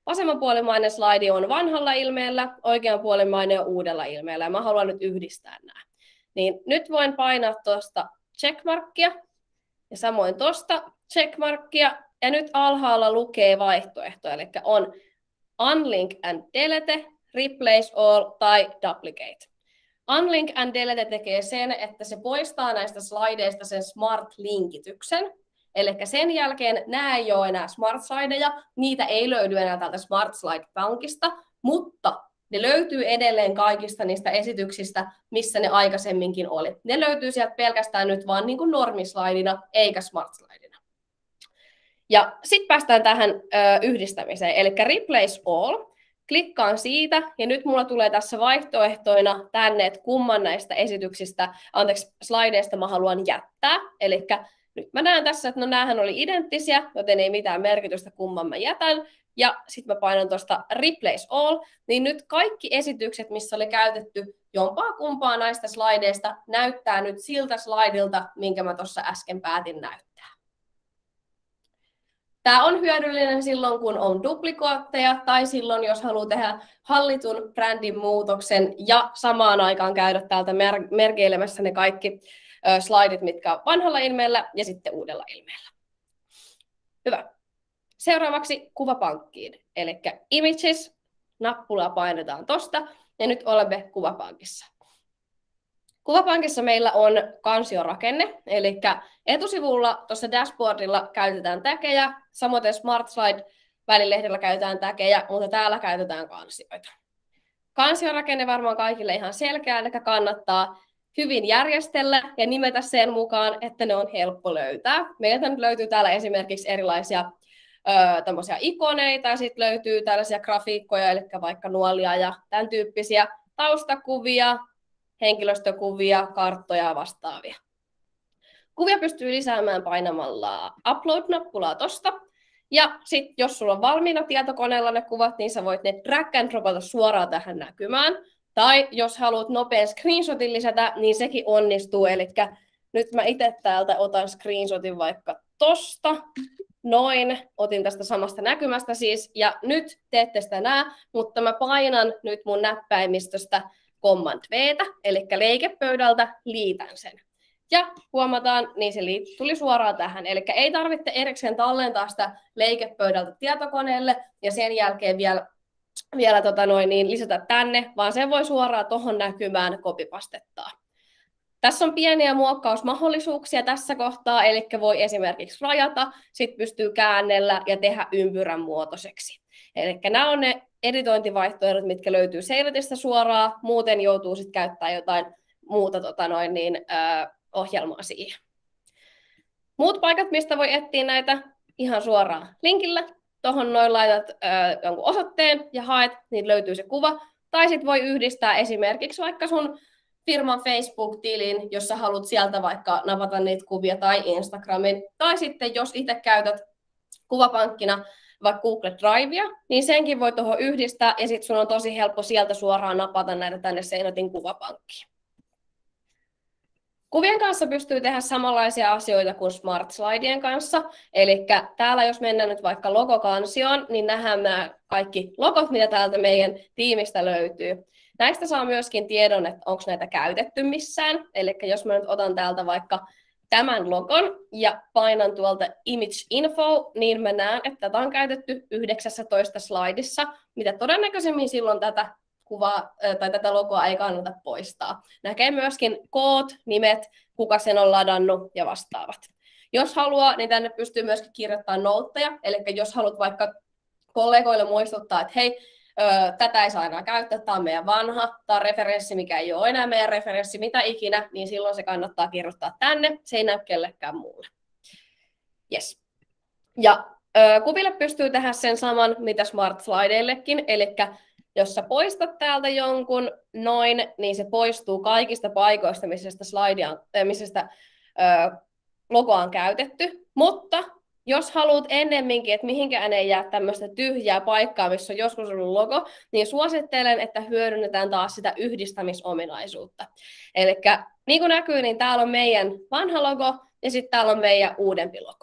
A: vasemmanpuolimainen slaidi on vanhalla ilmeellä, oikeanpuolimainen on uudella ilmeellä, ja mä haluan nyt yhdistää nämä. Niin nyt voin painaa tuosta checkmarkkia, ja samoin tuosta checkmarkkia, ja nyt alhaalla lukee vaihtoehto, eli on unlink and delete, replace all tai duplicate. Unlink and delete tekee sen, että se poistaa näistä slideista sen smart-linkityksen. Eli sen jälkeen nämä ei ole enää smart-slideja, niitä ei löydy enää täältä Smart Slide-pankista, mutta ne löytyy edelleen kaikista niistä esityksistä, missä ne aikaisemminkin oli. Ne löytyy sieltä pelkästään nyt vaan niin kuin normislaidina, eikä smart-slidina. Ja sitten päästään tähän ö, yhdistämiseen, eli replace all. Klikkaan siitä, ja nyt mulla tulee tässä vaihtoehtoina tänne, että kumman näistä esityksistä, anteeksi, slideista mä haluan jättää. Eli nyt mä näen tässä, että no näähän oli identtisiä, joten ei mitään merkitystä kumman mä jätän. Ja sitten mä painan tuosta replace all, niin nyt kaikki esitykset, missä oli käytetty jompaa kumpaa näistä slideista, näyttää nyt siltä slaidilta, minkä mä tuossa äsken päätin näyttää. Tämä on hyödyllinen silloin, kun on duplikaatteja tai silloin, jos haluaa tehdä hallitun brändin muutoksen ja samaan aikaan käydä täältä mer- merkeilemässä ne kaikki ö, slaidit, mitkä on vanhalla ilmeellä ja sitten uudella ilmeellä. Hyvä. Seuraavaksi kuvapankkiin. Eli images, nappulaa painetaan tuosta ja nyt olemme kuvapankissa. Kuvapankissa meillä on kansiorakenne, eli etusivulla tuossa dashboardilla käytetään täkejä, samoin Smart Slide-välilehdellä käytetään täkejä, mutta täällä käytetään kansioita. Kansiorakenne varmaan kaikille ihan selkeä, eli kannattaa hyvin järjestellä ja nimetä sen mukaan, että ne on helppo löytää. Meiltä nyt löytyy täällä esimerkiksi erilaisia ö, tämmöisiä ikoneita, ja sitten löytyy tällaisia grafiikkoja, eli vaikka nuolia ja tämän tyyppisiä taustakuvia, henkilöstökuvia, karttoja ja vastaavia. Kuvia pystyy lisäämään painamalla Upload-nappulaa tosta. Ja sitten jos sulla on valmiina tietokoneella ne kuvat, niin sä voit ne drag and dropata suoraan tähän näkymään. Tai jos haluat nopean screenshotin lisätä, niin sekin onnistuu. Eli nyt mä itse täältä otan screenshotin vaikka tosta. Noin, otin tästä samasta näkymästä siis. Ja nyt te ette sitä näe, mutta mä painan nyt mun näppäimistöstä Command V:tä, eli leikepöydältä liitän sen. Ja huomataan, niin se tuli suoraan tähän. Eli ei tarvitse erikseen tallentaa sitä leikepöydältä tietokoneelle ja sen jälkeen vielä, vielä tota noin, niin lisätä tänne, vaan se voi suoraan tuohon näkymään kopipastettaa. Tässä on pieniä muokkausmahdollisuuksia tässä kohtaa, eli voi esimerkiksi rajata, sitten pystyy käännellä ja tehdä ympyrän muotoiseksi. Eli nämä on ne editointivaihtoehdot, mitkä löytyy Seiratista suoraan, muuten joutuu sitten käyttämään jotain muuta tota noin, niin, ö, ohjelmaa siihen. Muut paikat, mistä voi etsiä näitä ihan suoraan linkillä. Tuohon noin laitat ö, jonkun osoitteen ja haet, niin löytyy se kuva. Tai sitten voi yhdistää esimerkiksi vaikka sun firman Facebook-tilin, jos sä haluat sieltä vaikka napata niitä kuvia tai Instagramin. Tai sitten jos itse käytät kuvapankkina vaikka Google Drivea, niin senkin voi tuohon yhdistää, ja sitten sun on tosi helppo sieltä suoraan napata näitä tänne Seinotin kuvapankkiin. Kuvien kanssa pystyy tehdä samanlaisia asioita kuin Smart Slidien kanssa, eli täällä jos mennään nyt vaikka logokansioon, niin nähdään nämä kaikki logot, mitä täältä meidän tiimistä löytyy. Näistä saa myöskin tiedon, että onko näitä käytetty missään, eli jos mä nyt otan täältä vaikka tämän logon ja painan tuolta Image Info, niin mä näen, että tätä on käytetty yhdeksässätoista slaidissa, mitä todennäköisemmin silloin tätä kuvaa tai tätä logoa ei kannata poistaa. Näkee myöskin koot, nimet, kuka sen on ladannut ja vastaavat. Jos haluaa, niin tänne pystyy myöskin kirjoittamaan nootteja, eli jos haluat vaikka kollegoille muistuttaa, että hei, tätä ei saa enää käyttää, tämä on meidän vanha, tämä on referenssi, mikä ei ole enää meidän referenssi, mitä ikinä, niin silloin se kannattaa kirjoittaa tänne, se ei näy kellekään muulle. Yes. Ja ö, kuville pystyy tehdä sen saman, mitä Smart Slideillekin, eli jos sä poistat täältä jonkun noin, niin se poistuu kaikista paikoista, missä sitä, slidea, missä sitä ö, logoa on käytetty, mutta jos haluat ennemminkin, että mihinkään ei jää tämmöistä tyhjää paikkaa, missä on joskus ollut logo, niin suosittelen, että hyödynnetään taas sitä yhdistämisominaisuutta. Eli niin kuin näkyy, niin täällä on meidän vanha logo ja sitten täällä on meidän uudempi logo.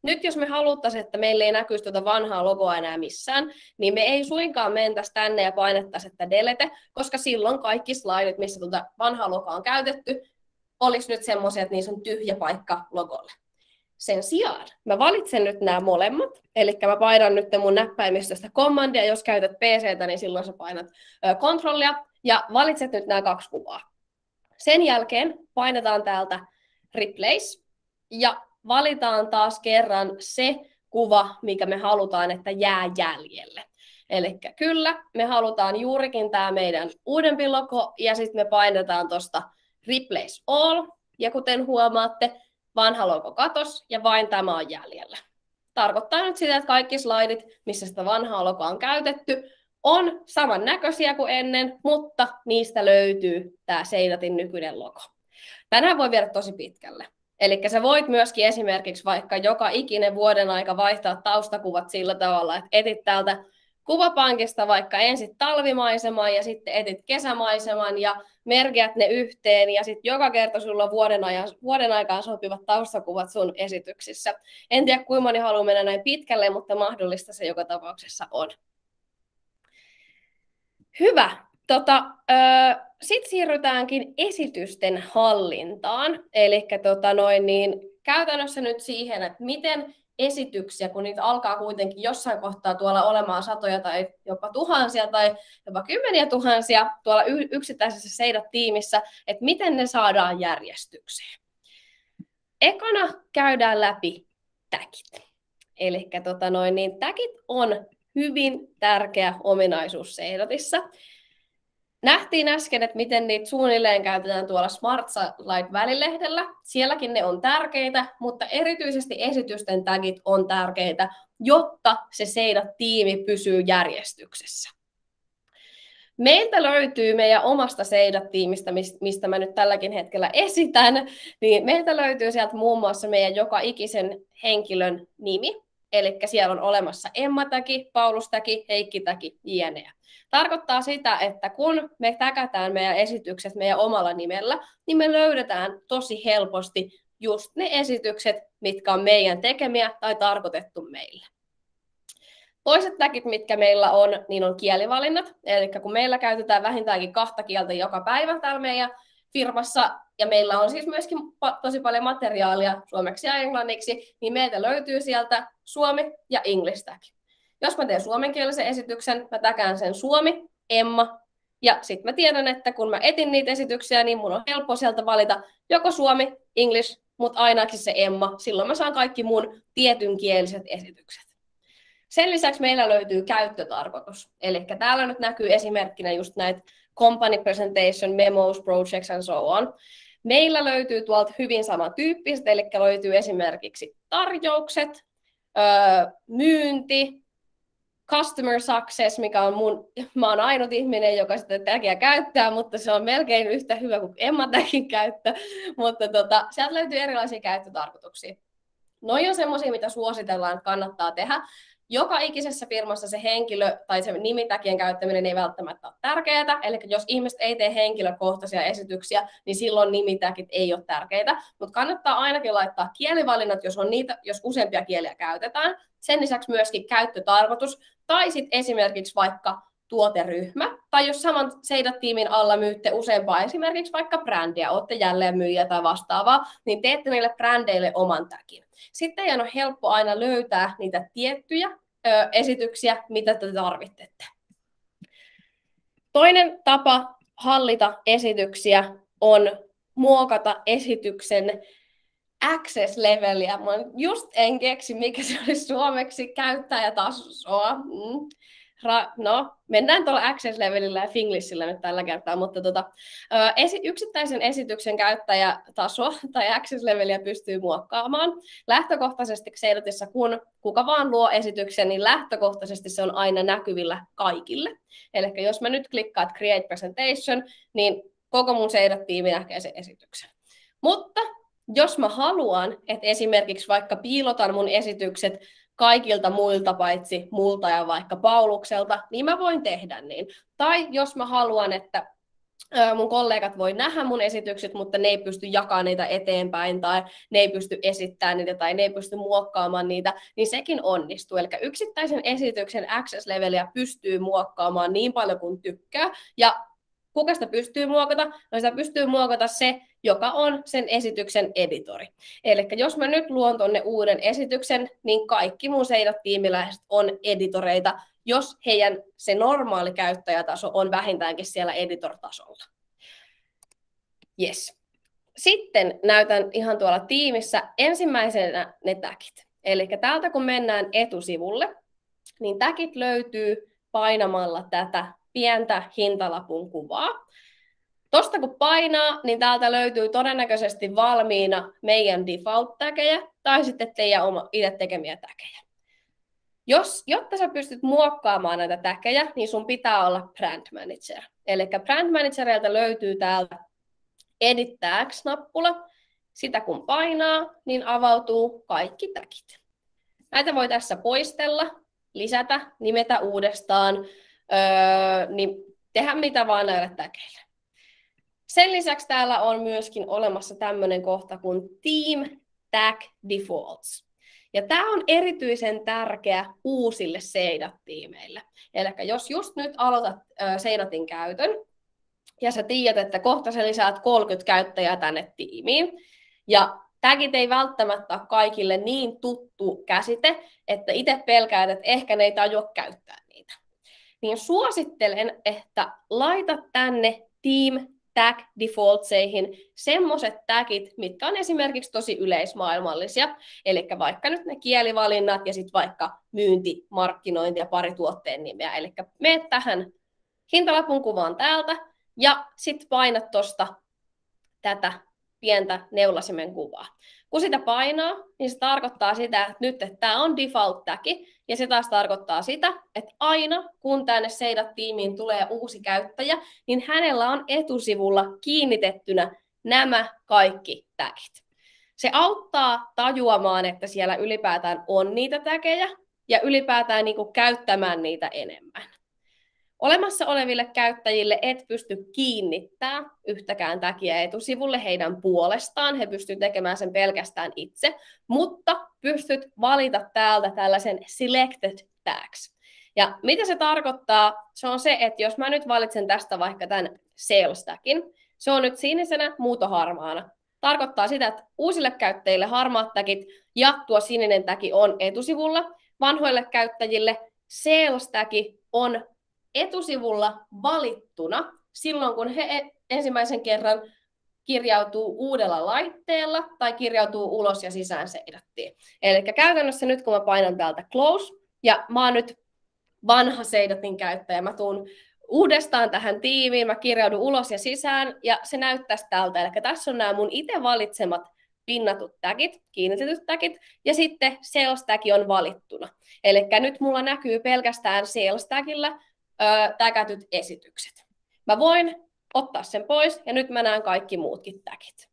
A: Nyt jos me haluttaisiin, että meillä ei näkyisi tuota vanhaa logoa enää missään, niin me ei suinkaan mentäisi tänne ja painettaisi, että delete, koska silloin kaikki slaidit, missä tuota vanhaa logoa on käytetty, olisi nyt semmoisia, että niissä on tyhjä paikka logolle. Sen sijaan mä valitsen nyt nämä molemmat, eli mä painan nyt mun näppäimistöstä commandia, jos käytät P C:tä, niin silloin sä painat kontrollia, ja valitset nyt nämä kaksi kuvaa. Sen jälkeen painetaan täältä replace, ja valitaan taas kerran se kuva, mikä me halutaan, että jää jäljelle. Eli kyllä, me halutaan juurikin tämä meidän uudempi logo, ja sitten me painetaan tuosta replace all, ja kuten huomaatte, vanha logo katos, ja vain tämä on jäljellä. Tarkoittaa nyt sitä, että kaikki slaidit, missä sitä vanhaa logoa on käytetty, on samannäköisiä kuin ennen, mutta niistä löytyy tämä Seidatin nykyinen logo. Tänään voi viedä tosi pitkälle. Eli sä voit myöskin esimerkiksi vaikka joka ikinen vuoden aika vaihtaa taustakuvat sillä tavalla, että etit täältä kuvapankista vaikka ensin talvimaiseman ja sitten etit kesämaiseman ja merkiät ne yhteen ja sitten joka kerta sulla on vuoden, ajan, vuoden aikaan sopivat taustakuvat sun esityksissä. En tiedä kuinka moni haluaa mennä näin pitkälle, mutta mahdollista se joka tapauksessa on. Hyvä. Tota, sitten siirrytäänkin esitysten hallintaan. Eli tota noin, niin käytännössä nyt siihen, että miten esityksiä, kun niitä alkaa kuitenkin jossain kohtaa tuolla olemaan satoja tai jopa tuhansia tai jopa kymmeniä tuhansia tuolla yksittäisessä Seidat-tiimissä, että miten ne saadaan järjestykseen. Ekana käydään läpi tagit. Eli tota noin, niin tagit on hyvin tärkeä ominaisuus Seidatissa. Nähtiin äsken, että miten niitä suunnilleen käytetään tuolla Smart Slide-välilehdellä. Sielläkin ne on tärkeitä, mutta erityisesti esitysten tagit on tärkeitä, jotta se Seidat-tiimi pysyy järjestyksessä. Meiltä löytyy meidän omasta Seidat-tiimistä, mistä mä nyt tälläkin hetkellä esitän, niin meiltä löytyy sieltä muun muassa meidän joka ikisen henkilön nimi. Eli siellä on olemassa Emma-täki, Paulus-täki, Heikki-täki, jne. Tarkoittaa sitä, että kun me täkätään meidän esitykset meidän omalla nimellä, niin me löydetään tosi helposti just ne esitykset, mitkä on meidän tekemiä tai tarkoitettu meille. Toiset tagit, mitkä meillä on, niin on kielivalinnat. Eli kun meillä käytetään vähintäänkin kahta kieltä joka päivä täällä meidän firmassa, ja meillä on siis myöskin tosi paljon materiaalia suomeksi ja englanniksi, niin meiltä löytyy sieltä suomi ja english tag. Jos mä teen suomenkielisen esityksen, mä täkään sen Suomi, Emma, ja sitten mä tiedän, että kun mä etin niitä esityksiä, niin mun on helppo sieltä valita joko Suomi, English, mutta ainakin se Emma. Silloin mä saan kaikki mun tietynkieliset esitykset. Sen lisäksi meillä löytyy käyttötarkoitus. Eli täällä nyt näkyy esimerkkinä just näitä company presentation, memos, projects and so on. Meillä löytyy tuolta hyvin samantyyppiset, eli löytyy esimerkiksi tarjoukset, myynti, customer success, mikä on mun, mä oon ainut ihminen, joka sitä tagia käyttää, mutta se on melkein yhtä hyvä kuin Emma-tagin käyttö, mutta tota, sieltä löytyy erilaisia käyttötarkoituksia. Noi on semmoisia, mitä suositellaan, kannattaa tehdä. Joka ikisessä firmassa se henkilö tai se nimitäkien käyttäminen ei välttämättä ole tärkeää, eli jos ihmiset ei tee henkilökohtaisia esityksiä, niin silloin nimitäkit ei ole tärkeitä, mutta kannattaa ainakin laittaa kielivalinnat, jos, on niitä, jos useampia kieliä käytetään. Sen lisäksi myöskin käyttötarkoitus, tai sitten esimerkiksi vaikka tuoteryhmä, tai jos saman Seidat-tiimin alla myytte useampaa esimerkiksi vaikka brändiä, olette jälleen myyjä tai vastaavaa, niin teette niille brändeille oman tagin. Sitten ei ole helppo aina löytää niitä tiettyjä ö, esityksiä, mitä te tarvitsette. Toinen tapa hallita esityksiä on muokata esityksen access-leveliä. Mä just en keksi, mikä se olisi suomeksi, käyttäjätasoa. Mm. Ra- no, mennään tuolla access-levelillä ja Finglishillä nyt tällä kertaa, mutta tota, esi- yksittäisen esityksen käyttäjätaso tai access-leveliä pystyy muokkaamaan. Lähtökohtaisesti Seidatissa, kun kuka vaan luo esityksen, niin lähtökohtaisesti se on aina näkyvillä kaikille. Eli jos mä nyt klikkaat Create Presentation, niin koko mun Seidat-tiimi näkee sen esityksen. Mutta jos mä haluan, että esimerkiksi vaikka piilotan mun esitykset kaikilta muilta paitsi multa ja vaikka Paulukselta, niin mä voin tehdä niin. Tai jos mä haluan, että mun kollegat voi nähdä mun esitykset, mutta ne ei pysty jakamaan niitä eteenpäin tai ne ei pysty esittämään niitä tai ne ei pysty muokkaamaan niitä, niin sekin onnistuu. Eli yksittäisen esityksen access-leveliä pystyy muokkaamaan niin paljon kuin tykkää. Ja kuka sitä pystyy muokata? No sitä pystyy muokata se, joka on sen esityksen editori. Eli jos mä nyt luon tuonne uuden esityksen, niin kaikki mun Seidat-tiimiläiset on editoreita, jos heidän se normaali käyttäjätaso on vähintäänkin siellä editor-tasolla. Yes. Sitten näytän ihan tuolla tiimissä ensimmäisenä ne tagit. Eli täältä kun mennään etusivulle, niin tagit löytyy painamalla tätä pientä hintalapun kuvaa. Tuosta kun painaa, niin täältä löytyy todennäköisesti valmiina meidän default-tägejä tai sitten teidän oma itse tekemiä tägejä. Jos, jotta sä pystyt muokkaamaan näitä tägejä, niin sun pitää olla Brand Manager. Eli Brand Managerilta löytyy täältä Edit Tags-nappula. Sitä kun painaa, niin avautuu kaikki tagit. Näitä voi tässä poistella, lisätä, nimetä uudestaan, öö, niin tehdä mitä vaan näille tägeille. Sen lisäksi täällä on myöskin olemassa tämmöinen kohta kuin Team Tag Defaults. Ja tämä on erityisen tärkeä uusille Seidat-tiimeille. Eli jos just nyt aloitat äh, Seidatin käytön, ja sä tiedät, että kohta sä lisäät kolmekymmentä käyttäjää tänne tiimiin, ja tagit ei välttämättä ole kaikille niin tuttu käsite, että itse pelkäät, että ehkä ne ei tajua käyttää niitä. Niin suosittelen, että laitat tänne Team Tag Defaultseihin semmoiset tagit, mitkä on esimerkiksi tosi yleismaailmallisia, eli vaikka nyt ne kielivalinnat ja sitten vaikka myynti, markkinointi ja pari tuotteen nimeä. Eli meet tähän hintalapun kuvaan täältä ja sitten painat tuosta tätä pientä neulasimen kuvaa. Kun sitä painaa, niin se tarkoittaa sitä, että nyt että tämä on default-tagi, ja se taas tarkoittaa sitä, että aina kun tänne Seidat-tiimiin tulee uusi käyttäjä, niin hänellä on etusivulla kiinnitettynä nämä kaikki tagit. Se auttaa tajuamaan, että siellä ylipäätään on niitä tägejä, ja ylipäätään niin kuin käyttämään niitä enemmän. Olemassa oleville käyttäjille et pysty kiinnittämään yhtäkään tagia etusivulle heidän puolestaan. He pystyvät tekemään sen pelkästään itse, mutta pystyt valita täältä tällaisen selected tags. Ja mitä se tarkoittaa? Se on se, että jos mä nyt valitsen tästä vaikka tämän sales tagin, se on nyt sinisenä, muuto harmaana. Tarkoittaa sitä, että uusille käyttäjille harmaat tagit ja tuo sininen tagi on etusivulla. Vanhoille käyttäjille sales tagi on etusivulla valittuna silloin, kun he ensimmäisen kerran kirjautuu uudella laitteella tai kirjautuu ulos ja sisään Seidattiin. Eli käytännössä nyt, kun mä painan täältä close, ja mä oon nyt vanha Seidatin käyttäjä, mä tuun uudestaan tähän tiimiin, mä kirjaudun ulos ja sisään, ja se näyttäisi tältä. Eli tässä on nämä mun itse valitsemat pinnatut tagit, kiinnitetyt tagit, ja sitten sales tagi on valittuna. Eli nyt mulla näkyy pelkästään sales tagillä tägätyt esitykset. Mä voin ottaa sen pois, ja nyt mä näen kaikki muutkin tagit.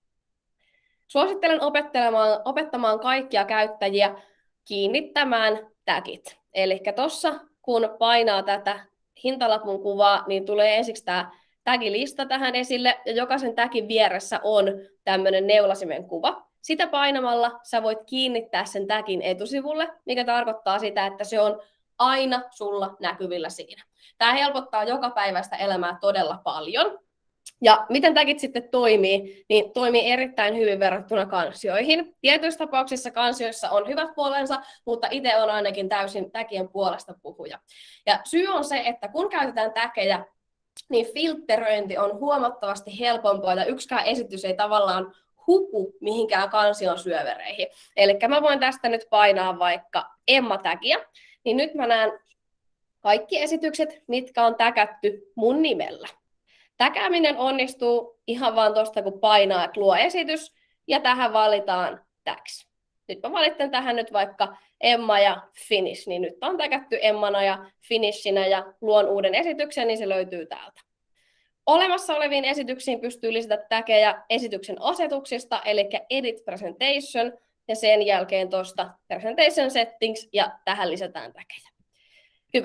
A: Suosittelen opettelemaan, opettamaan kaikkia käyttäjiä kiinnittämään tagit. Eli tuossa, kun painaa tätä hintalapun kuvaa, niin tulee ensiksi tämä tagilista tähän esille, ja jokaisen tagin vieressä on tämmöinen neulasimen kuva. Sitä painamalla sä voit kiinnittää sen tagin etusivulle, mikä tarkoittaa sitä, että se on aina sulla näkyvillä siinä. Tämä helpottaa jokapäiväistä elämää todella paljon. Ja miten tagit sitten toimii, niin toimii erittäin hyvin verrattuna kansioihin. Tietyissä tapauksissa kansioissa on hyvät puolensa, mutta itse on ainakin täysin tagien puolesta puhuja. Ja syy on se, että kun käytetään tageja, niin filtteröinti on huomattavasti helpompaa, ja yksikään esitys ei tavallaan huku mihinkään kansion syövereihin. Eli mä voin tästä nyt painaa vaikka Emma-tagia, niin nyt mä näen kaikki esitykset, mitkä on täkätty mun nimellä. Täkääminen onnistuu ihan vaan tuosta, kun painaa, että luo esitys, ja tähän valitaan tags. Nyt mä valitsen tähän nyt vaikka Emma ja Finish, niin nyt on täkätty Emmana ja Finishinä, ja luon uuden esityksen, niin se löytyy täältä. Olemassa oleviin esityksiin pystyy lisätä tageja esityksen asetuksista, eli Edit Presentation, ja sen jälkeen tuosta Presentation Settings, ja tähän lisätään tageja. Hyvä.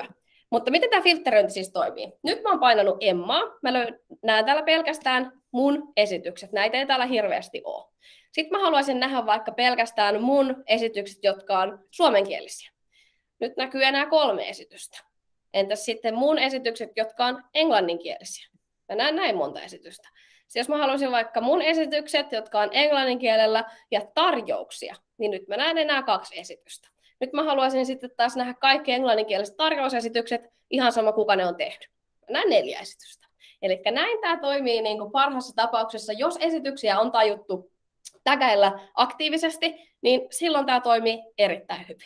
A: Mutta miten tämä filtteröinti siis toimii? Nyt mä oon painanut Emmaa. Mä näen täällä pelkästään mun esitykset. Näitä ei täällä hirveästi ole. Sitten mä haluaisin nähdä vaikka pelkästään mun esitykset, jotka on suomenkielisiä. Nyt näkyy enää kolme esitystä. Entäs sitten mun esitykset, jotka on englanninkielisiä? Mä näen näin monta esitystä. Siis jos mä haluaisin vaikka mun esitykset, jotka on englannin kielellä ja tarjouksia, niin nyt mä näen enää kaksi esitystä. Nyt mä haluaisin sitten taas nähdä kaikki englanninkieliset tarjousesitykset, ihan sama kuka ne on tehnyt. Mä näen neljä esitystä. Eli näin tämä toimii niin kuin parhaassa tapauksessa, jos esityksiä on tajuttu tägäillä aktiivisesti, niin silloin tämä toimii erittäin hyvin.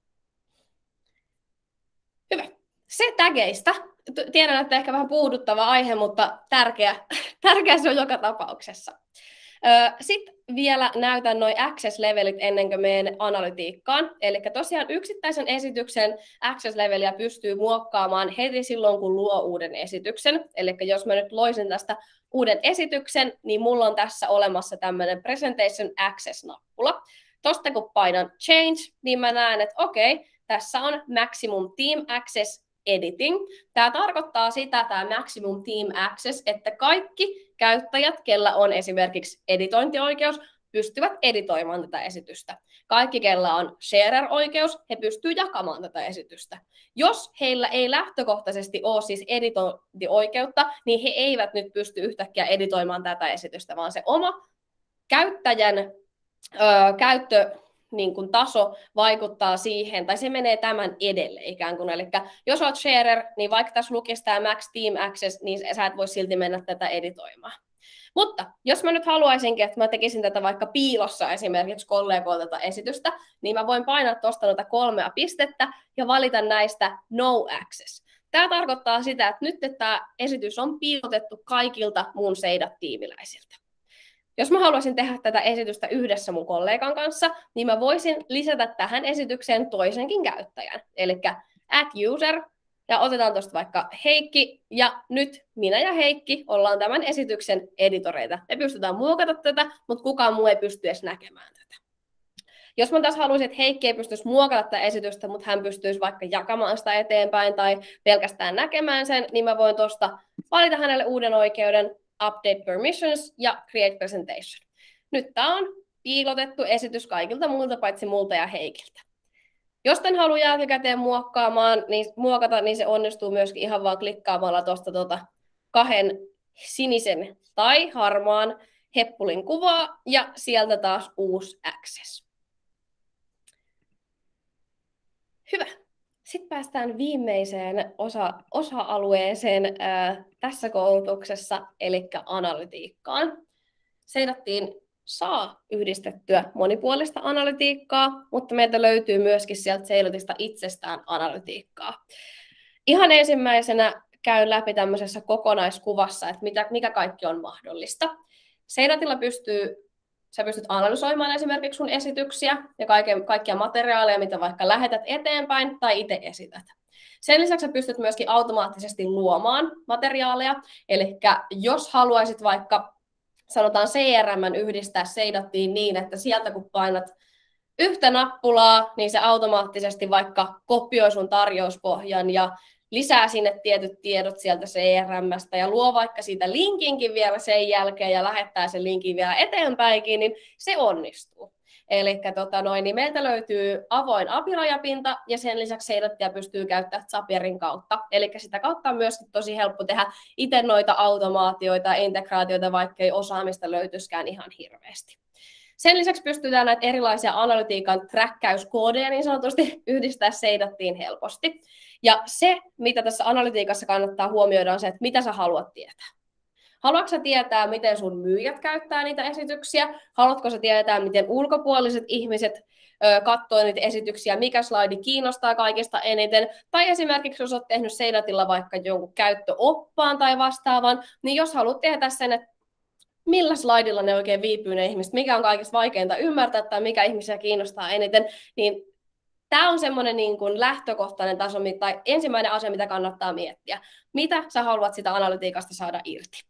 A: Hyvä. Se tägeistä. Tiedän, että ehkä vähän puuduttava aihe, mutta tärkeä, tärkeä se on joka tapauksessa. Sitten vielä näytän nuo access-levelit ennen kuin menen analytiikkaan. Eli tosiaan yksittäisen esityksen access-leveliä pystyy muokkaamaan heti silloin, kun luo uuden esityksen. Eli jos mä nyt loisin tästä uuden esityksen, niin mulla on tässä olemassa tämmöinen Presentation Access-nappula. Tuosta kun painan Change, niin mä näen, että okei, tässä on Maximum Team Access Editing. Tämä tarkoittaa sitä, tämä Maximum Team Access, että kaikki käyttäjät, kellä on esimerkiksi editointioikeus, pystyvät editoimaan tätä esitystä. Kaikki, kellä on sharer-oikeus, he pystyvät jakamaan tätä esitystä. Jos heillä ei lähtökohtaisesti ole siis editointioikeutta, niin he eivät nyt pysty yhtäkkiä editoimaan tätä esitystä, vaan se oma käyttäjän ö, käyttö niin kuin taso vaikuttaa siihen, tai se menee tämän edelle ikään kuin. Eli jos olet sharer, niin vaikka tässä lukisi tämä Max Team Access, niin sä et voi silti mennä tätä editoimaan. Mutta jos mä nyt haluaisinkin, että mä tekisin tätä vaikka piilossa esimerkiksi kollegoilta tätä esitystä, niin mä voin painaa tuosta noita kolmea pistettä ja valita näistä No Access. Tämä tarkoittaa sitä, että nyt että tämä esitys on piilotettu kaikilta mun Seidat-tiimiläisiltä. Jos mä haluaisin tehdä tätä esitystä yhdessä mun kollegan kanssa, niin mä voisin lisätä tähän esitykseen toisenkin käyttäjän. Eli add user, ja otetaan tuosta vaikka Heikki, ja nyt minä ja Heikki ollaan tämän esityksen editoreita. Me pystytään muokata tätä, mutta kukaan muu ei pysty edes näkemään tätä. Jos mä taas haluaisin, että Heikki ei pystyisi muokata tätä esitystä, mutta hän pystyisi vaikka jakamaan sitä eteenpäin tai pelkästään näkemään sen, niin mä voin tuosta valita hänelle uuden oikeuden, Update Permissions ja Create Presentation. Nyt tämä on piilotettu esitys kaikilta muilta paitsi multa ja Heikiltä. Jos tämän haluaa jälkikäteen muokkaamaan, niin muokata, niin se onnistuu myöskin ihan vaan klikkaamalla tuosta tuota kahden sinisen tai harmaan heppulin kuvaa ja sieltä taas uusi access. Hyvä. Sitten päästään viimeiseen osa, osa-alueeseen ää, tässä koulutuksessa, eli analytiikkaan. Seidattiin saa yhdistettyä monipuolista analytiikkaa, mutta meiltä löytyy myöskin sieltä Seidatista itsestään analytiikkaa. Ihan ensimmäisenä käyn läpi tämmöisessä kokonaiskuvassa, että mitä, mikä kaikki on mahdollista. Seidatilla pystyy Sä pystyt analysoimaan esimerkiksi sun esityksiä ja kaiken, kaikkia materiaaleja, mitä vaikka lähetät eteenpäin tai itse esität. Sen lisäksi sä pystyt myöskin automaattisesti luomaan materiaaleja. Eli jos haluaisit vaikka, sanotaan C R M yhdistää Seidattiin niin, että sieltä kun painat yhtä nappulaa, niin se automaattisesti vaikka kopioi sun tarjouspohjan ja lisää sinne tietyt tiedot sieltä C R M:stä ja luo vaikka siitä linkinkin vielä sen jälkeen ja lähettää sen linkin vielä eteenpäinkin, niin se onnistuu. Eli tota noin, niin meiltä löytyy avoin A P I-rajapinta ja sen lisäksi Seidattia pystyy käyttämään Zapierin kautta. Eli sitä kautta on myös tosi helppo tehdä itse noita automaatioita ja integraatioita, vaikka ei osaamista löytyisikään ihan hirveästi. Sen lisäksi pystytään näitä erilaisia analytiikan träkkäyskoodeja niin sanotusti yhdistää Seidattiin helposti. Ja se, mitä tässä analytiikassa kannattaa huomioida, on se, että mitä sä haluat tietää. Haluatko sä tietää, miten sun myyjät käyttää niitä esityksiä? Haluatko sä tietää, miten ulkopuoliset ihmiset ö, katsoo niitä esityksiä? Mikä slaidi kiinnostaa kaikista eniten? Tai esimerkiksi, jos olet tehnyt Seidatilla vaikka jonkun käyttöoppaan tai vastaavan, niin jos haluat tietää sen, että millä slaidilla ne oikein viipyy ne ihmiset, mikä on kaikista vaikeinta ymmärtää tai mikä ihmisiä kiinnostaa eniten, niin tämä on semmoinen niin kuin lähtökohtainen taso, tai ensimmäinen asia, mitä kannattaa miettiä. Mitä sä haluat sitä analytiikasta saada irti?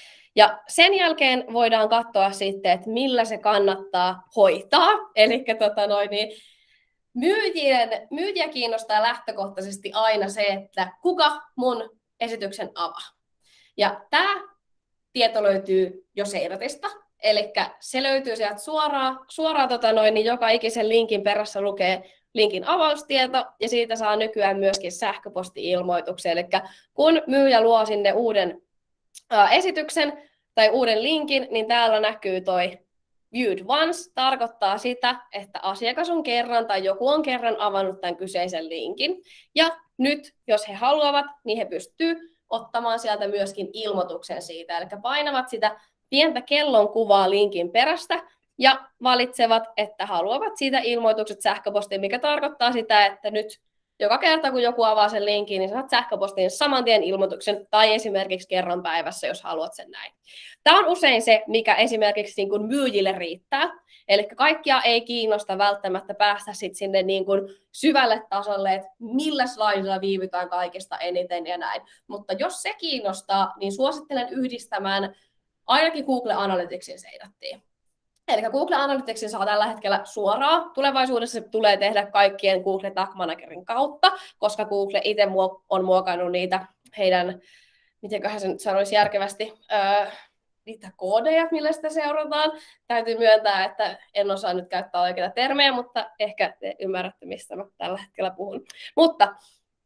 A: Ja sen jälkeen voidaan katsoa sitten, että millä se kannattaa hoitaa. Eli tota noin, niin myyjien, myyjiä kiinnostaa lähtökohtaisesti aina se, että kuka mun esityksen avaa. Ja tämä tieto löytyy jo Seiratista, eli se löytyy sieltä suoraan, suoraan tota noin, niin joka ikisen linkin perässä lukee linkin avaustieto, ja siitä saa nykyään myöskin sähköposti-ilmoituksia. Eli kun myyjä luo sinne uuden ää, esityksen tai uuden linkin, niin täällä näkyy toi Viewed Once, tarkoittaa sitä, että asiakas on kerran tai joku on kerran avannut tämän kyseisen linkin. Ja nyt, jos he haluavat, niin he pystyvät ottamaan sieltä myöskin ilmoituksen siitä. Eli painavat sitä pientä kellon kuvaa linkin perästä ja valitsevat, että haluavat siitä ilmoitukset sähköpostiin, mikä tarkoittaa sitä, että nyt joka kerta, kun joku avaa sen linkin, niin saat sähköpostiin saman tien ilmoituksen tai esimerkiksi kerran päivässä, jos haluat sen näin. Tämä on usein se, mikä esimerkiksi niin kuin myyjille riittää. Eli kaikkia ei kiinnosta välttämättä päästä sit sinne niin kuin syvälle tasolle, että millä slaidilla viivytään kaikista eniten ja näin. Mutta jos se kiinnostaa, niin suosittelen yhdistämään ainakin Google Analyticsin seidattiin. Eli Google Analyticsin saa tällä hetkellä suoraan. Tulevaisuudessa se tulee tehdä kaikkien Google Tag Managerin kautta, koska Google itse on muokannut niitä heidän, mitenköhän se nyt sanoisi järkevästi, öö, niitä koodeja, millä sitä seurataan. Täytyy myöntää, että en osaa nyt käyttää oikeita termejä, mutta ehkä te ymmärrätte, mistä mä tällä hetkellä puhun. Mutta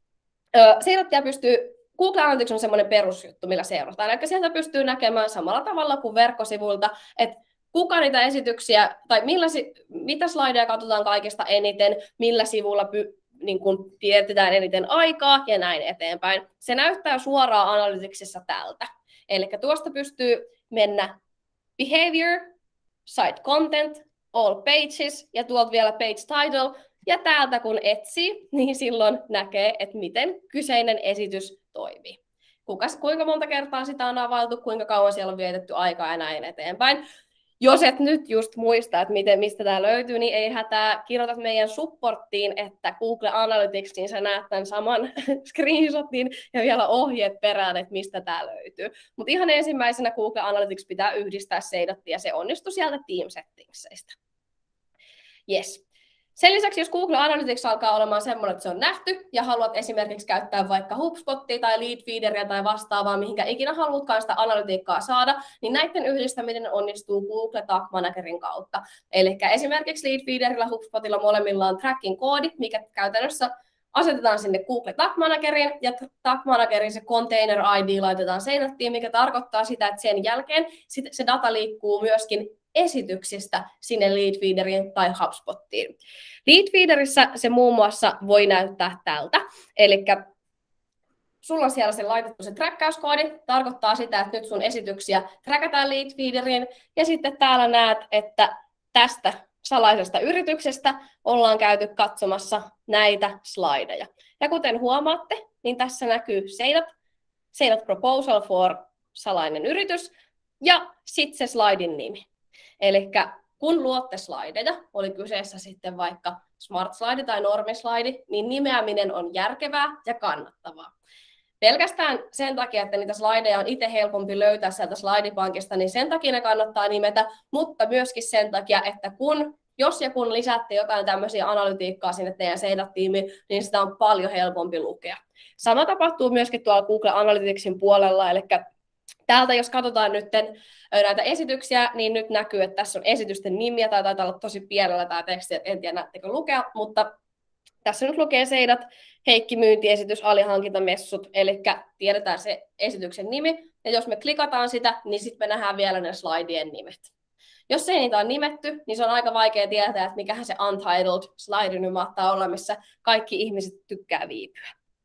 A: öö, seirattia pystyy, Google Analytics on semmoinen perusjuttu, millä seurataan. Eli sieltä pystyy näkemään samalla tavalla kuin verkkosivuilta, että kuka niitä esityksiä, tai millä, mitä slideja katsotaan kaikista eniten, millä sivulla py, niin kun vietetään eniten aikaa ja näin eteenpäin. Se näyttää suoraan Analyticsissa tältä. Eli tuosta pystyy mennä Behavior, Site Content, All Pages ja tuolta vielä Page Title. Ja täältä kun etsii, niin silloin näkee, että miten kyseinen esitys toimii. Kukas, kuinka monta kertaa sitä on availtu, kuinka kauan siellä on vietetty aikaa ja näin eteenpäin. Jos et nyt just muista, että miten, mistä tämä löytyy, niin ei hätää, kirjoitat meidän supporttiin, että Google Analyticsiin sä näet tämän saman screenshotin ja vielä ohjeet perään, että mistä tämä löytyy. Mutta ihan ensimmäisenä Google Analytics pitää yhdistää seidattiin ja se onnistui sieltä Team Settingsistä. Yes. Sen lisäksi, jos Google Analytics alkaa olemaan semmoinen, että se on nähty ja haluat esimerkiksi käyttää vaikka HubSpottia tai Leadfeederia tai vastaavaa, mihinkä ikinä haluatkaan sitä analytiikkaa saada, niin näiden yhdistäminen onnistuu Google Tag Managerin kautta. Eli esimerkiksi Leadfeederillä ja HubSpotilla molemmilla on tracking-koodi, mikä käytännössä asetetaan sinne Google Tag Manageriin ja Tag Managerin se container I D laitetaan seinättiin, mikä tarkoittaa sitä, että sen jälkeen se data liikkuu myöskin esityksistä sinne Leadfeederiin tai HubSpottiin. Leadfeederissä se muun muassa voi näyttää tältä, eli sulla on siellä se laitettu se träkkäyskoodi, tarkoittaa sitä, että nyt sun esityksiä träkätään Leadfeederiin, ja sitten täällä näet, että tästä salaisesta yrityksestä ollaan käyty katsomassa näitä slideja. Ja kuten huomaatte, niin tässä näkyy seidat, seidat proposal for salainen yritys, ja sitten se slaidin nimi. Eli kun luotte slideja, oli kyseessä sitten vaikka Smart Slide tai Normi Slide, niin nimeäminen on järkevää ja kannattavaa. Pelkästään sen takia, että niitä slideja on itse helpompi löytää sieltä slidepankista, niin sen takia ne kannattaa nimetä, mutta myöskin sen takia, että kun, jos ja kun lisäätte jotain tämmöisiä analytiikkaa sinne teidän seidat-tiimiin, niin sitä on paljon helpompi lukea. Sama tapahtuu myöskin tuolla Google Analyticsin puolella, eli täältä jos katsotaan nyt näitä esityksiä, niin nyt näkyy, että tässä on esitysten nimiä, tai taitaa olla tosi pienellä tämä teksti, en tiedä näettekö lukea, mutta tässä nyt lukee seidat, Heikki myyntiesitys, alihankintamessut, eli tiedetään se esityksen nimi, ja jos me klikataan sitä, niin sitten me nähdään vielä ne slidien nimet. Jos ei niitä on nimetty, niin se on aika vaikea tietää, että mikähän se untitled slide nyt mahtaa olla, missä kaikki ihmiset tykkää viipyä.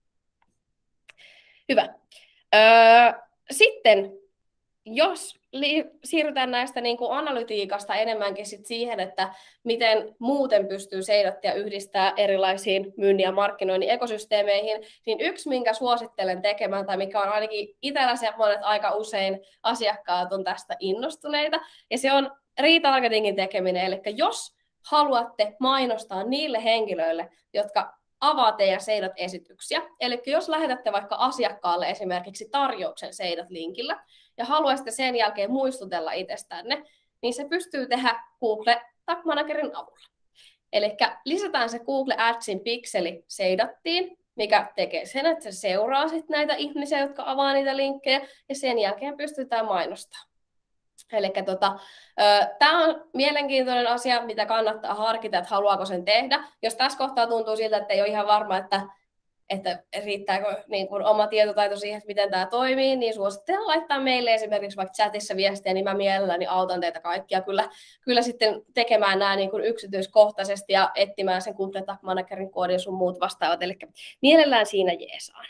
A: Hyvä. Öö, Sitten, jos li- siirrytään näistä niin kuin analytiikasta enemmänkin sit siihen, että miten muuten pystyy seidattia yhdistää erilaisiin myynnin ja markkinoinnin ekosysteemeihin, niin yksi, minkä suosittelen tekemään, tai mikä on ainakin itsellä semmoinen, että aika usein asiakkaat on tästä innostuneita, ja se on retargetingin tekeminen. Eli jos haluatte mainostaa niille henkilöille, jotka avaa teidän seidat-esityksiä. Eli jos lähetätte vaikka asiakkaalle esimerkiksi tarjouksen seidat-linkillä ja haluaisitte sen jälkeen muistutella itsestänne, niin se pystyy tehdä Google Tag Managerin avulla. Eli lisätään se Google Adsin pikseli seidattiin, mikä tekee sen, että se seuraa sit näitä ihmisiä, jotka avaa niitä linkkejä, ja sen jälkeen pystytään mainostamaan. Eli tota, tämä on mielenkiintoinen asia, mitä kannattaa harkita, että haluaako sen tehdä. Jos tässä kohtaa tuntuu siltä, että ei ole ihan varma, että, että riittääkö niin kuin oma tietotaito siihen, että miten tämä toimii, niin suosittelen laittaa meille esimerkiksi vaikka chatissa viestiä, niin mä mielelläni autan teitä kaikkia kyllä, kyllä sitten tekemään nämä niin kuin yksityiskohtaisesti ja etsimään sen Google Tag Managerin koodin sun muut vastaavat. Eli mielellään siinä jeesaan.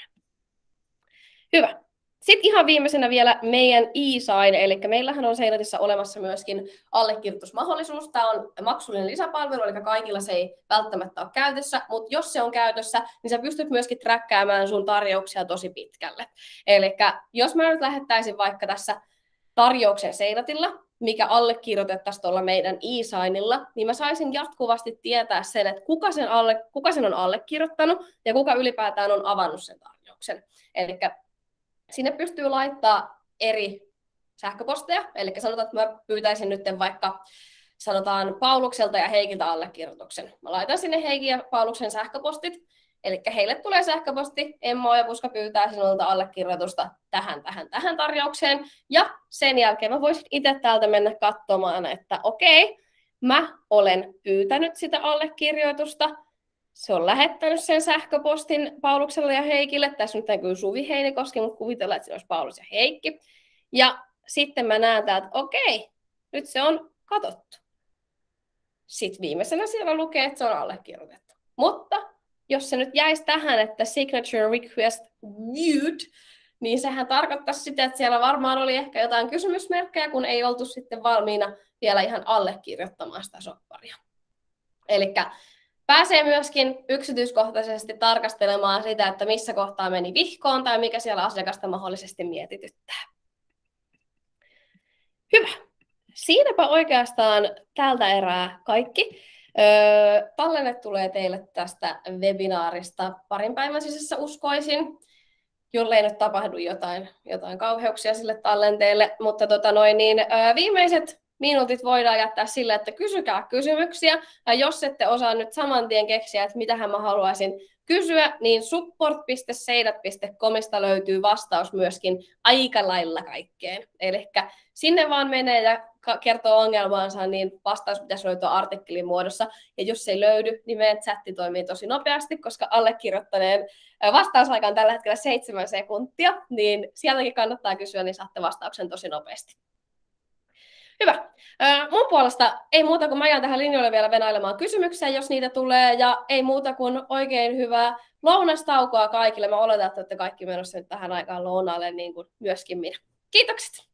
A: Hyvä. Sitten ihan viimeisenä vielä meidän e-sign, eli meillähän on Seidatissa olemassa myöskin allekirjoitusmahdollisuus. Tämä on maksullinen lisäpalvelu, eli kaikilla se ei välttämättä ole käytössä, mutta jos se on käytössä, niin sä pystyt myöskin träkkäämään sun tarjouksia tosi pitkälle. Eli jos mä nyt lähettäisin vaikka tässä tarjouksen Seidatilla, mikä allekirjoitettaisiin tuolla meidän e-signilla, niin mä saisin jatkuvasti tietää sen, että kuka sen, alle, kuka sen on allekirjoittanut ja kuka ylipäätään on avannut sen tarjouksen. Eli sinne pystyy laittaa eri sähköposteja, eli sanotaan, että mä pyytäisin nyt vaikka sanotaan Paulukselta ja Heikiltä allekirjoituksen. Mä laitan sinne Heikin ja Pauluksen sähköpostit, eli heille tulee sähköposti, Emma ja Puska pyytää sinulta allekirjoitusta tähän, tähän, tähän tarjoukseen, ja sen jälkeen mä voisin itse täältä mennä katsomaan, että okei, mä olen pyytänyt sitä allekirjoitusta, se on lähettänyt sen sähköpostin Paulukselle ja Heikille. Tässä nyt näkyy Suvi Heinikoski, mutta kuvitellaan, että se olisi Paulus ja Heikki. Ja sitten mä näen täältä, että okei, nyt se on katsottu. Sitten viimeisenä siellä lukee, että se on allekirjoitettu. Mutta jos se nyt jäisi tähän, että signature request viewed, niin sehän tarkoittaisi sitä, että siellä varmaan oli ehkä jotain kysymysmerkkejä, kun ei oltu sitten valmiina vielä ihan allekirjoittamaan sitä sopparia. Elikkä pääsee myöskin yksityiskohtaisesti tarkastelemaan sitä, että missä kohtaa meni vihkoon tai mikä siellä asiakasta mahdollisesti mietityttää. Hyvä. Siinäpä oikeastaan tältä erää kaikki. Öö, tallenne tulee teille tästä webinaarista parin päivän sisässä uskoisin, jollei nyt tapahdu jotain, jotain kauheuksia sille tallenteelle. Mutta tota noin, niin, öö, viimeiset minuutit voidaan jättää sille, että kysykää kysymyksiä. Ja jos ette osaa nyt saman tien keksiä, että mitähän mä haluaisin kysyä, niin support piste seidat piste comista löytyy vastaus myöskin aika lailla kaikkeen. Eli sinne vaan menee ja kertoo ongelmaansa, niin vastaus pitäisi löytyä artikkelin muodossa. Ja jos se ei löydy, niin meidän chatti toimii tosi nopeasti, koska allekirjoittaneen vastausaika on tällä hetkellä seitsemän sekuntia, niin sieltäkin kannattaa kysyä, niin saatte vastauksen tosi nopeasti. Hyvä. Mun puolesta ei muuta kuin mä jään tähän linjoille vielä venailemaan kysymyksiä, jos niitä tulee, ja ei muuta kuin oikein hyvää lounastaukoa kaikille. Mä oletan, että olette kaikki menossa nyt tähän aikaan lounaalle, niin kuin myöskin minä. Kiitokset!